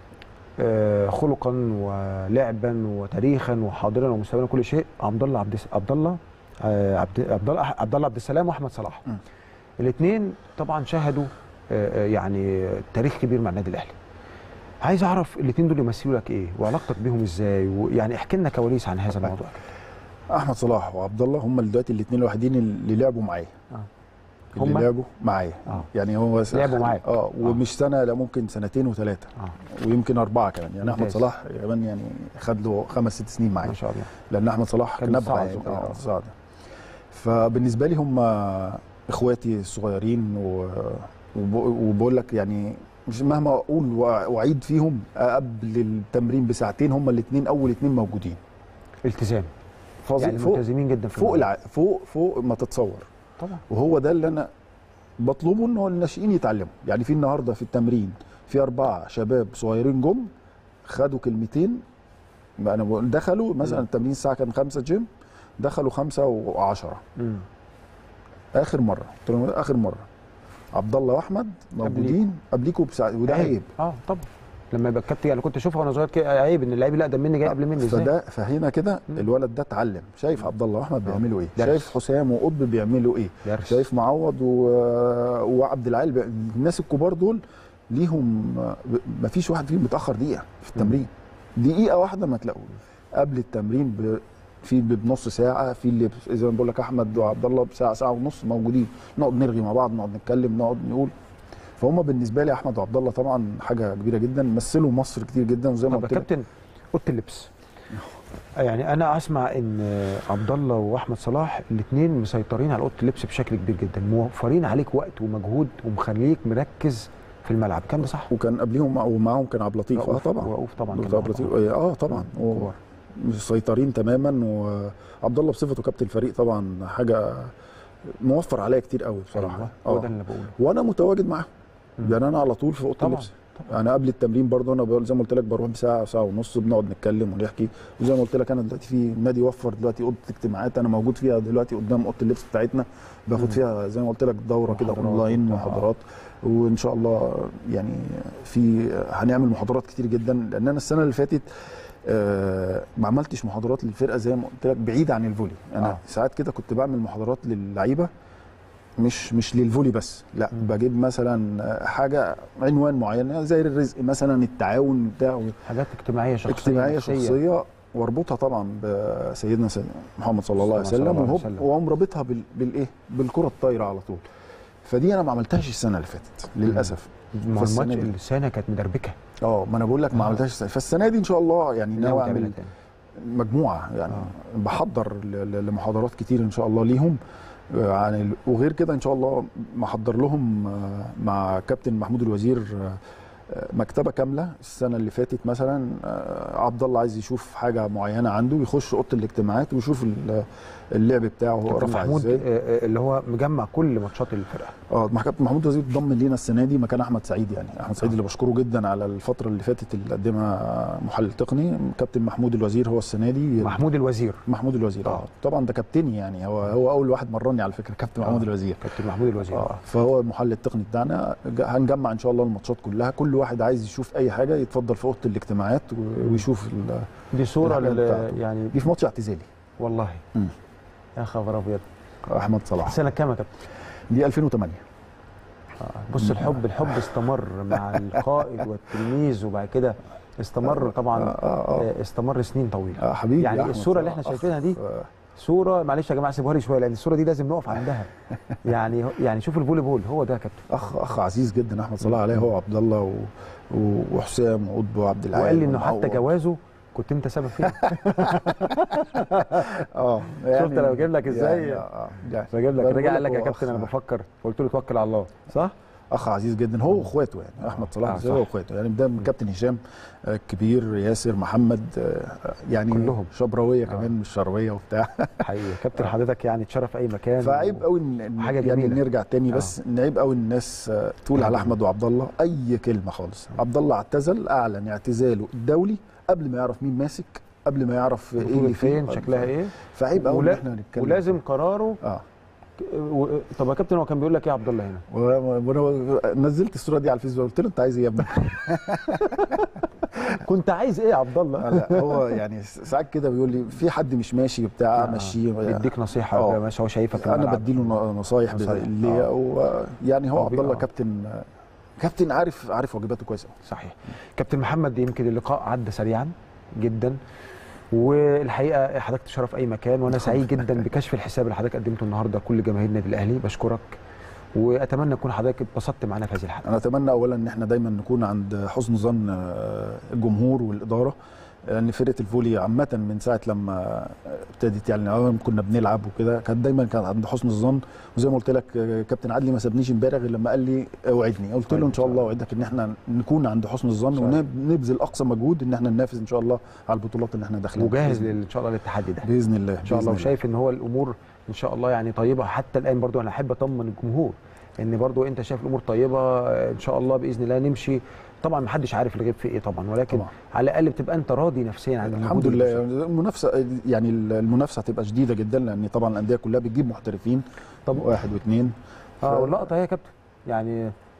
آه خلقا ولعبا وتاريخا وحاضرا ومستقبلا وكل شيء، عبد الله عبد عبد الله آه عبد عبد الله عبد الله عبد السلام واحمد صلاح. الاثنين طبعا شهدوا آه يعني تاريخ كبير مع النادي الاهلي. عايز اعرف الاثنين دول يمثلوا لك ايه وعلاقتك بيهم ازاي، ويعني احكي لنا كواليس عن هذا الموضوع. احمد صلاح وعبد الله هم دلوقتي الاثنين الوحيدين اللي لعبوا معايا. آه. اللي هم لعبوا معايا. آه. يعني هو لعبوا معاك. اه ومش سنه، لا ممكن سنتين وثلاثه آه. ويمكن اربعه كمان. يعني ممتاز. احمد صلاح كمان يعني خد له خمس ست سنين معايا ما شاء الله. لان احمد صلاح كان كان صاعد نبغى يعني صغير. اه صاعد. فبالنسبه لي هم اخواتي الصغيرين و... وب... وبقول لك يعني مش مهما اقول واعيد فيهم قبل التمرين بساعتين هم الاثنين اول اثنين موجودين. التزام. فظيع يعني فوق ملتزمين جدا في فوق الموضوع. الع... فوق فوق ما تتصور. طبعا. وهو ده اللي انا بطلبه، ان هو الناشئين يتعلموا. يعني في النهارده في التمرين في اربعه شباب صغيرين جم خدوا كلمتين. انا بقول دخلوا مثلا التمرين الساعه كان خمسة جيم، دخلوا خمسة وعشرة. امم اخر مره قلت لهم اخر مره عبد الله واحمد موجودين قبليكوا بساعه، وده عيب. اه طبعا لما يبقى الكابتن يعني كنت اشوفها وانا صغير كده عيب ان اللعيب اللي اقدم مني جاي قبل مني ازاي. فده فهنا كده الولد ده اتعلم، شايف عبد الله واحمد بيعملوا ايه، شايف حسام وقطب بيعملوا ايه، درس. شايف معوض و... وعبد العال بي... الناس الكبار دول ليهم ما فيش واحد فيهم متاخر دقيقه في التمرين، دقيقه واحده ما تلاقوه قبل التمرين ب... في بنص ساعه، في اللي زي ما بقول لك احمد وعبد الله بساعه ساعه ونص موجودين، نقعد نرغي مع بعض، نقعد نتكلم، نقعد نقول. فهم بالنسبه لي احمد وعبد الله طبعا حاجه كبيره جدا، مثلوا مصر كتير جدا. وزي ما قلت لك كابتن اوضه اللبس، يعني انا اسمع ان عبد الله واحمد صلاح الاثنين مسيطرين على اوضه اللبس بشكل كبير جدا، موفرين عليك وقت ومجهود ومخليك مركز في الملعب. كان ده صح؟ وكان قبليهم ومعاهم كان عبد اللطيف. اه طبعا وقوف طبعا كان عبد اللطيف. اه طبعا مسيطرين تماما. وعبد الله بصفته كابتن الفريق طبعا حاجه موفر عليا كتير قوي بصراحه. أيوة. هو ده اللي بقوله. وانا متواجد معاهم، يعني انا على طول في اوضه اللبس. انا قبل التمرين برضه انا زي ما قلت لك بروح بساعه ساعه ونص، بنقعد نتكلم ونحكي. وزي ما قلت لك انا دلوقتي في النادي وفر دلوقتي اوضه اجتماعات انا موجود فيها دلوقتي قدام اوضه اللبس بتاعتنا، باخد فيها زي ما قلت لك دوره كده اونلاين محاضرات. وان شاء الله يعني في هنعمل محاضرات كتير جدا، لان انا السنه اللي فاتت آه ما عملتش محاضرات للفرقه زي ما قلت لك بعيد عن الفولي. انا آه. ساعات كده كنت بعمل محاضرات للعيبه مش مش للفولي بس، لا م. بجيب مثلا حاجه عنوان معين زي الرزق مثلا، التعاون بتاع حاجات اجتماعيه شخصيه اجتماعيه شخصيه واربطها طبعا بسيدنا محمد صلى الله عليه وسلم، وهم رابطها بالايه بالكره الطايره على طول. فدي انا ما عملتهاش السنه اللي فاتت للاسف. ما الماتش السنه كانت مدربكه. اه ما انا بقول لك ما عملتهاش السنه، فالسنه دي ان شاء الله يعني ناوي اعمل مجموعه يعني آه. بحضر لمحاضرات كتير ان شاء الله ليهم عن. وغير كده ان شاء الله محضر لهم مع كابتن محمود الوزير مكتبه كامله. السنه اللي فاتت مثلا عبد الله عايز يشوف حاجه معينه عنده يخش اوضه الاجتماعات ويشوف اللعب بتاعه هو رفع ازاي، اللي هو مجمع كل ماتشات الفرقه. اه مع كابتن محمود الوزير ضم لينا السنه دي مكان احمد سعيد. يعني احمد سعيد اللي بشكره جدا على الفتره اللي فاتت اللي قدمها محلل تقني. كابتن محمود الوزير هو السنه دي محمود الوزير محمود الوزير اه طبعا ده كابتني، يعني هو هو اول واحد مرني على فكره كابتن محمود الوزير. كابتن محمود الوزير اه فهو المحلل التقني بتاعنا. هنجمع ان شاء الله الماتشات كلها، كل واحد عايز يشوف اي حاجه يتفضل في اوضه الاجتماعات ويشوف. دي صوره يعني دي في ماتش اعتزالي والله. امم يا خبر ابيض. احمد صلاح سنه كام يا كابتن؟ دي ألفين وثمانية. آه. بص الحب الحب استمر مع القائد والتلميذ، وبعد كده استمر طبعا آه آه آه. استمر سنين طويله. آه حبيبي يعني الصوره اللي احنا شايفينها دي صوره، معلش يا جماعه سيبوها لي شويه لان الصوره دي لازم نقف عندها. يعني يعني شوف الفولي بول هو ده يا كابتن. اخ اخ عزيز جدا احمد صلاح عليه، هو عبد الله و... وحسام وقطب وعبد العال. وقال لي انه حتى جوازه كنت انت سبب فيه. اه يعني شفت انا بجيب لك ازاي؟ يعني اه بجيب لك رجع قال لك يا كابتن انا بفكر، قلت له توكل على الله. صح؟ اخ عزيز جدا هو واخواته، يعني احمد صلاح هو واخواته، يعني ده كابتن هشام الكبير، ياسر، محمد، يعني كلهم شبراويه كمان مش شرويه وبتاع. حقيقي كابتن حضرتك يعني تشرف اي مكان. فعيب قوي ان حاجه يعني نرجع تاني بس آه. عيب قوي الناس تقول على احمد وعبد الله اي كلمه خالص. عبد الله اعتزل، اعلن اعتزاله الدولي قبل ما يعرف مين ماسك، قبل ما يعرف ايه اللي فين شكلها ايه. فعيب قوي ان احنا نتكلم ولازم قراره اه و... طب يا كابتن هو كان بيقول لك ايه عبد الله هنا؟ وانا نزلت الصوره دي على الفيسبوك قلت له انت عايز ايه يا ابني؟ كنت عايز ايه يا عبد الله؟ لا هو يعني ساعات كده بيقول لي في حد مش ماشي بتاع ماشيه، بيديك نصيحه ماشي، هو شايفك انا بديله نصايح ليا. ويعني هو عبد الله كابتن كابتن عارف عارف واجباته كويس قوي. صحيح. كابتن محمد يمكن اللقاء عدى سريعا جدا، والحقيقه حضرتك تشرف اي مكان، وانا سعيد جدا بكشف الحساب اللي حضرتك قدمته النهارده كل جماهير النادي الاهلي. بشكرك واتمنى تكون حضرتك اتبسطت معانا في هذه الحلقه. انا اتمنى اولا ان احنا دايما نكون عند حسن ظن الجمهور والاداره، لان فرقه الفولي عامه من ساعه لما ابتدت يعني كنا بنلعب وكده كانت دايما كانت عند حسن الظن. وزي ما قلت لك كابتن عدلي ما سابنيش امبارح غير لما قال لي اوعدني، قلت له ان شاء الله اوعدك ان احنا نكون عند حسن الظن ونبذل اقصى مجهود ان احنا ننافس ان شاء الله على البطولات اللي احنا داخلين. وجاهز ان شاء الله للتحدي ده باذن الله ان شاء الله. وشايف ان هو الامور ان شاء الله يعني طيبه حتى الان. برضو انا احب اطمن الجمهور ان برضو انت شايف الامور طيبه ان شاء الله باذن الله نمشي. طبعا ما حدش عارف الغيب في ايه طبعا، ولكن طبعا. على الاقل بتبقى انت راضي نفسيا عن الحمد لله. المنافسه يعني المنافسه هتبقى شديده جدا، لان طبعا الانديه كلها بتجيب محترفين. طب واحد واثنين اه واللقطه هي يا كابتن يعني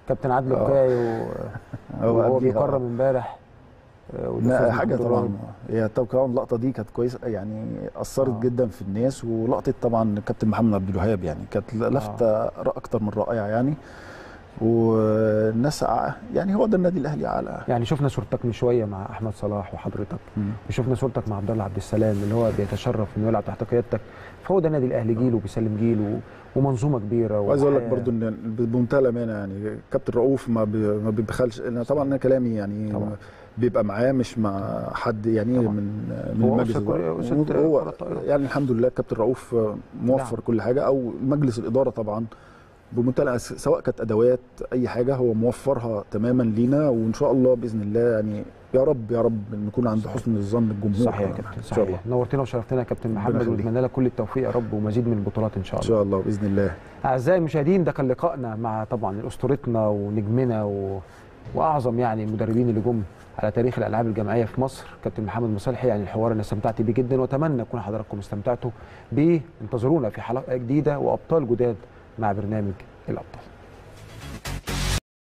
كابتن عادل آه. القيعي وهو بيكرم امبارح. لا حاجه طبعا، هي طبعا اللقطه دي كانت كويسه يعني، اثرت آه. جدا في الناس. ولقطه طبعا كابتن محمد عبد الوهاب يعني كانت لفته آه. اكتر من رائعه يعني. والناس يعني هو ده النادي الاهلي على يعني شفنا صورتك من شويه مع احمد صلاح وحضرتك، وشفنا صورتك مع عبد الله عبد السلام اللي هو بيتشرف انه يلعب تحت قيادتك. فهو ده النادي الاهلي، جيل وبيسلم جيل ومنظومه كبيره. وعايز اقول لك برضو ان بمنتهى الامانه يعني كابتن رؤوف ما ما بيبخلش. طبعا انا كلامي يعني طبعا بيبقى معاه مش مع حد يعني طبعا. من من المجلس هو يعني الحمد لله كابتن رؤوف موفر نعم. كل حاجه، او مجلس الاداره طبعا بمنتهى سواء كانت ادوات اي حاجه هو موفرها تماما لينا. وان شاء الله باذن الله يعني يا رب يا رب نكون عند حسن الظن الجمهور. صحيح يا كابتن، صحيح. ان شاء الله نورتنا وشرفتنا يا كابتن محمد، ونتمنى لك كل التوفيق يا رب ومزيد من البطولات ان شاء الله. ان شاء الله باذن الله. اعزائي المشاهدين، ده كان لقائنا مع طبعا اسطورتنا ونجمنا و... واعظم يعني المدربين اللي جم على تاريخ الالعاب الجماعيه في مصر، كابتن محمد مصلحي. يعني الحوار انا استمتعت بيه جدا، واتمنى تكون حضراتكم استمتعتوا بيه. انتظرونا في حلقه جديده وابطال جداد مع برنامج الابطال.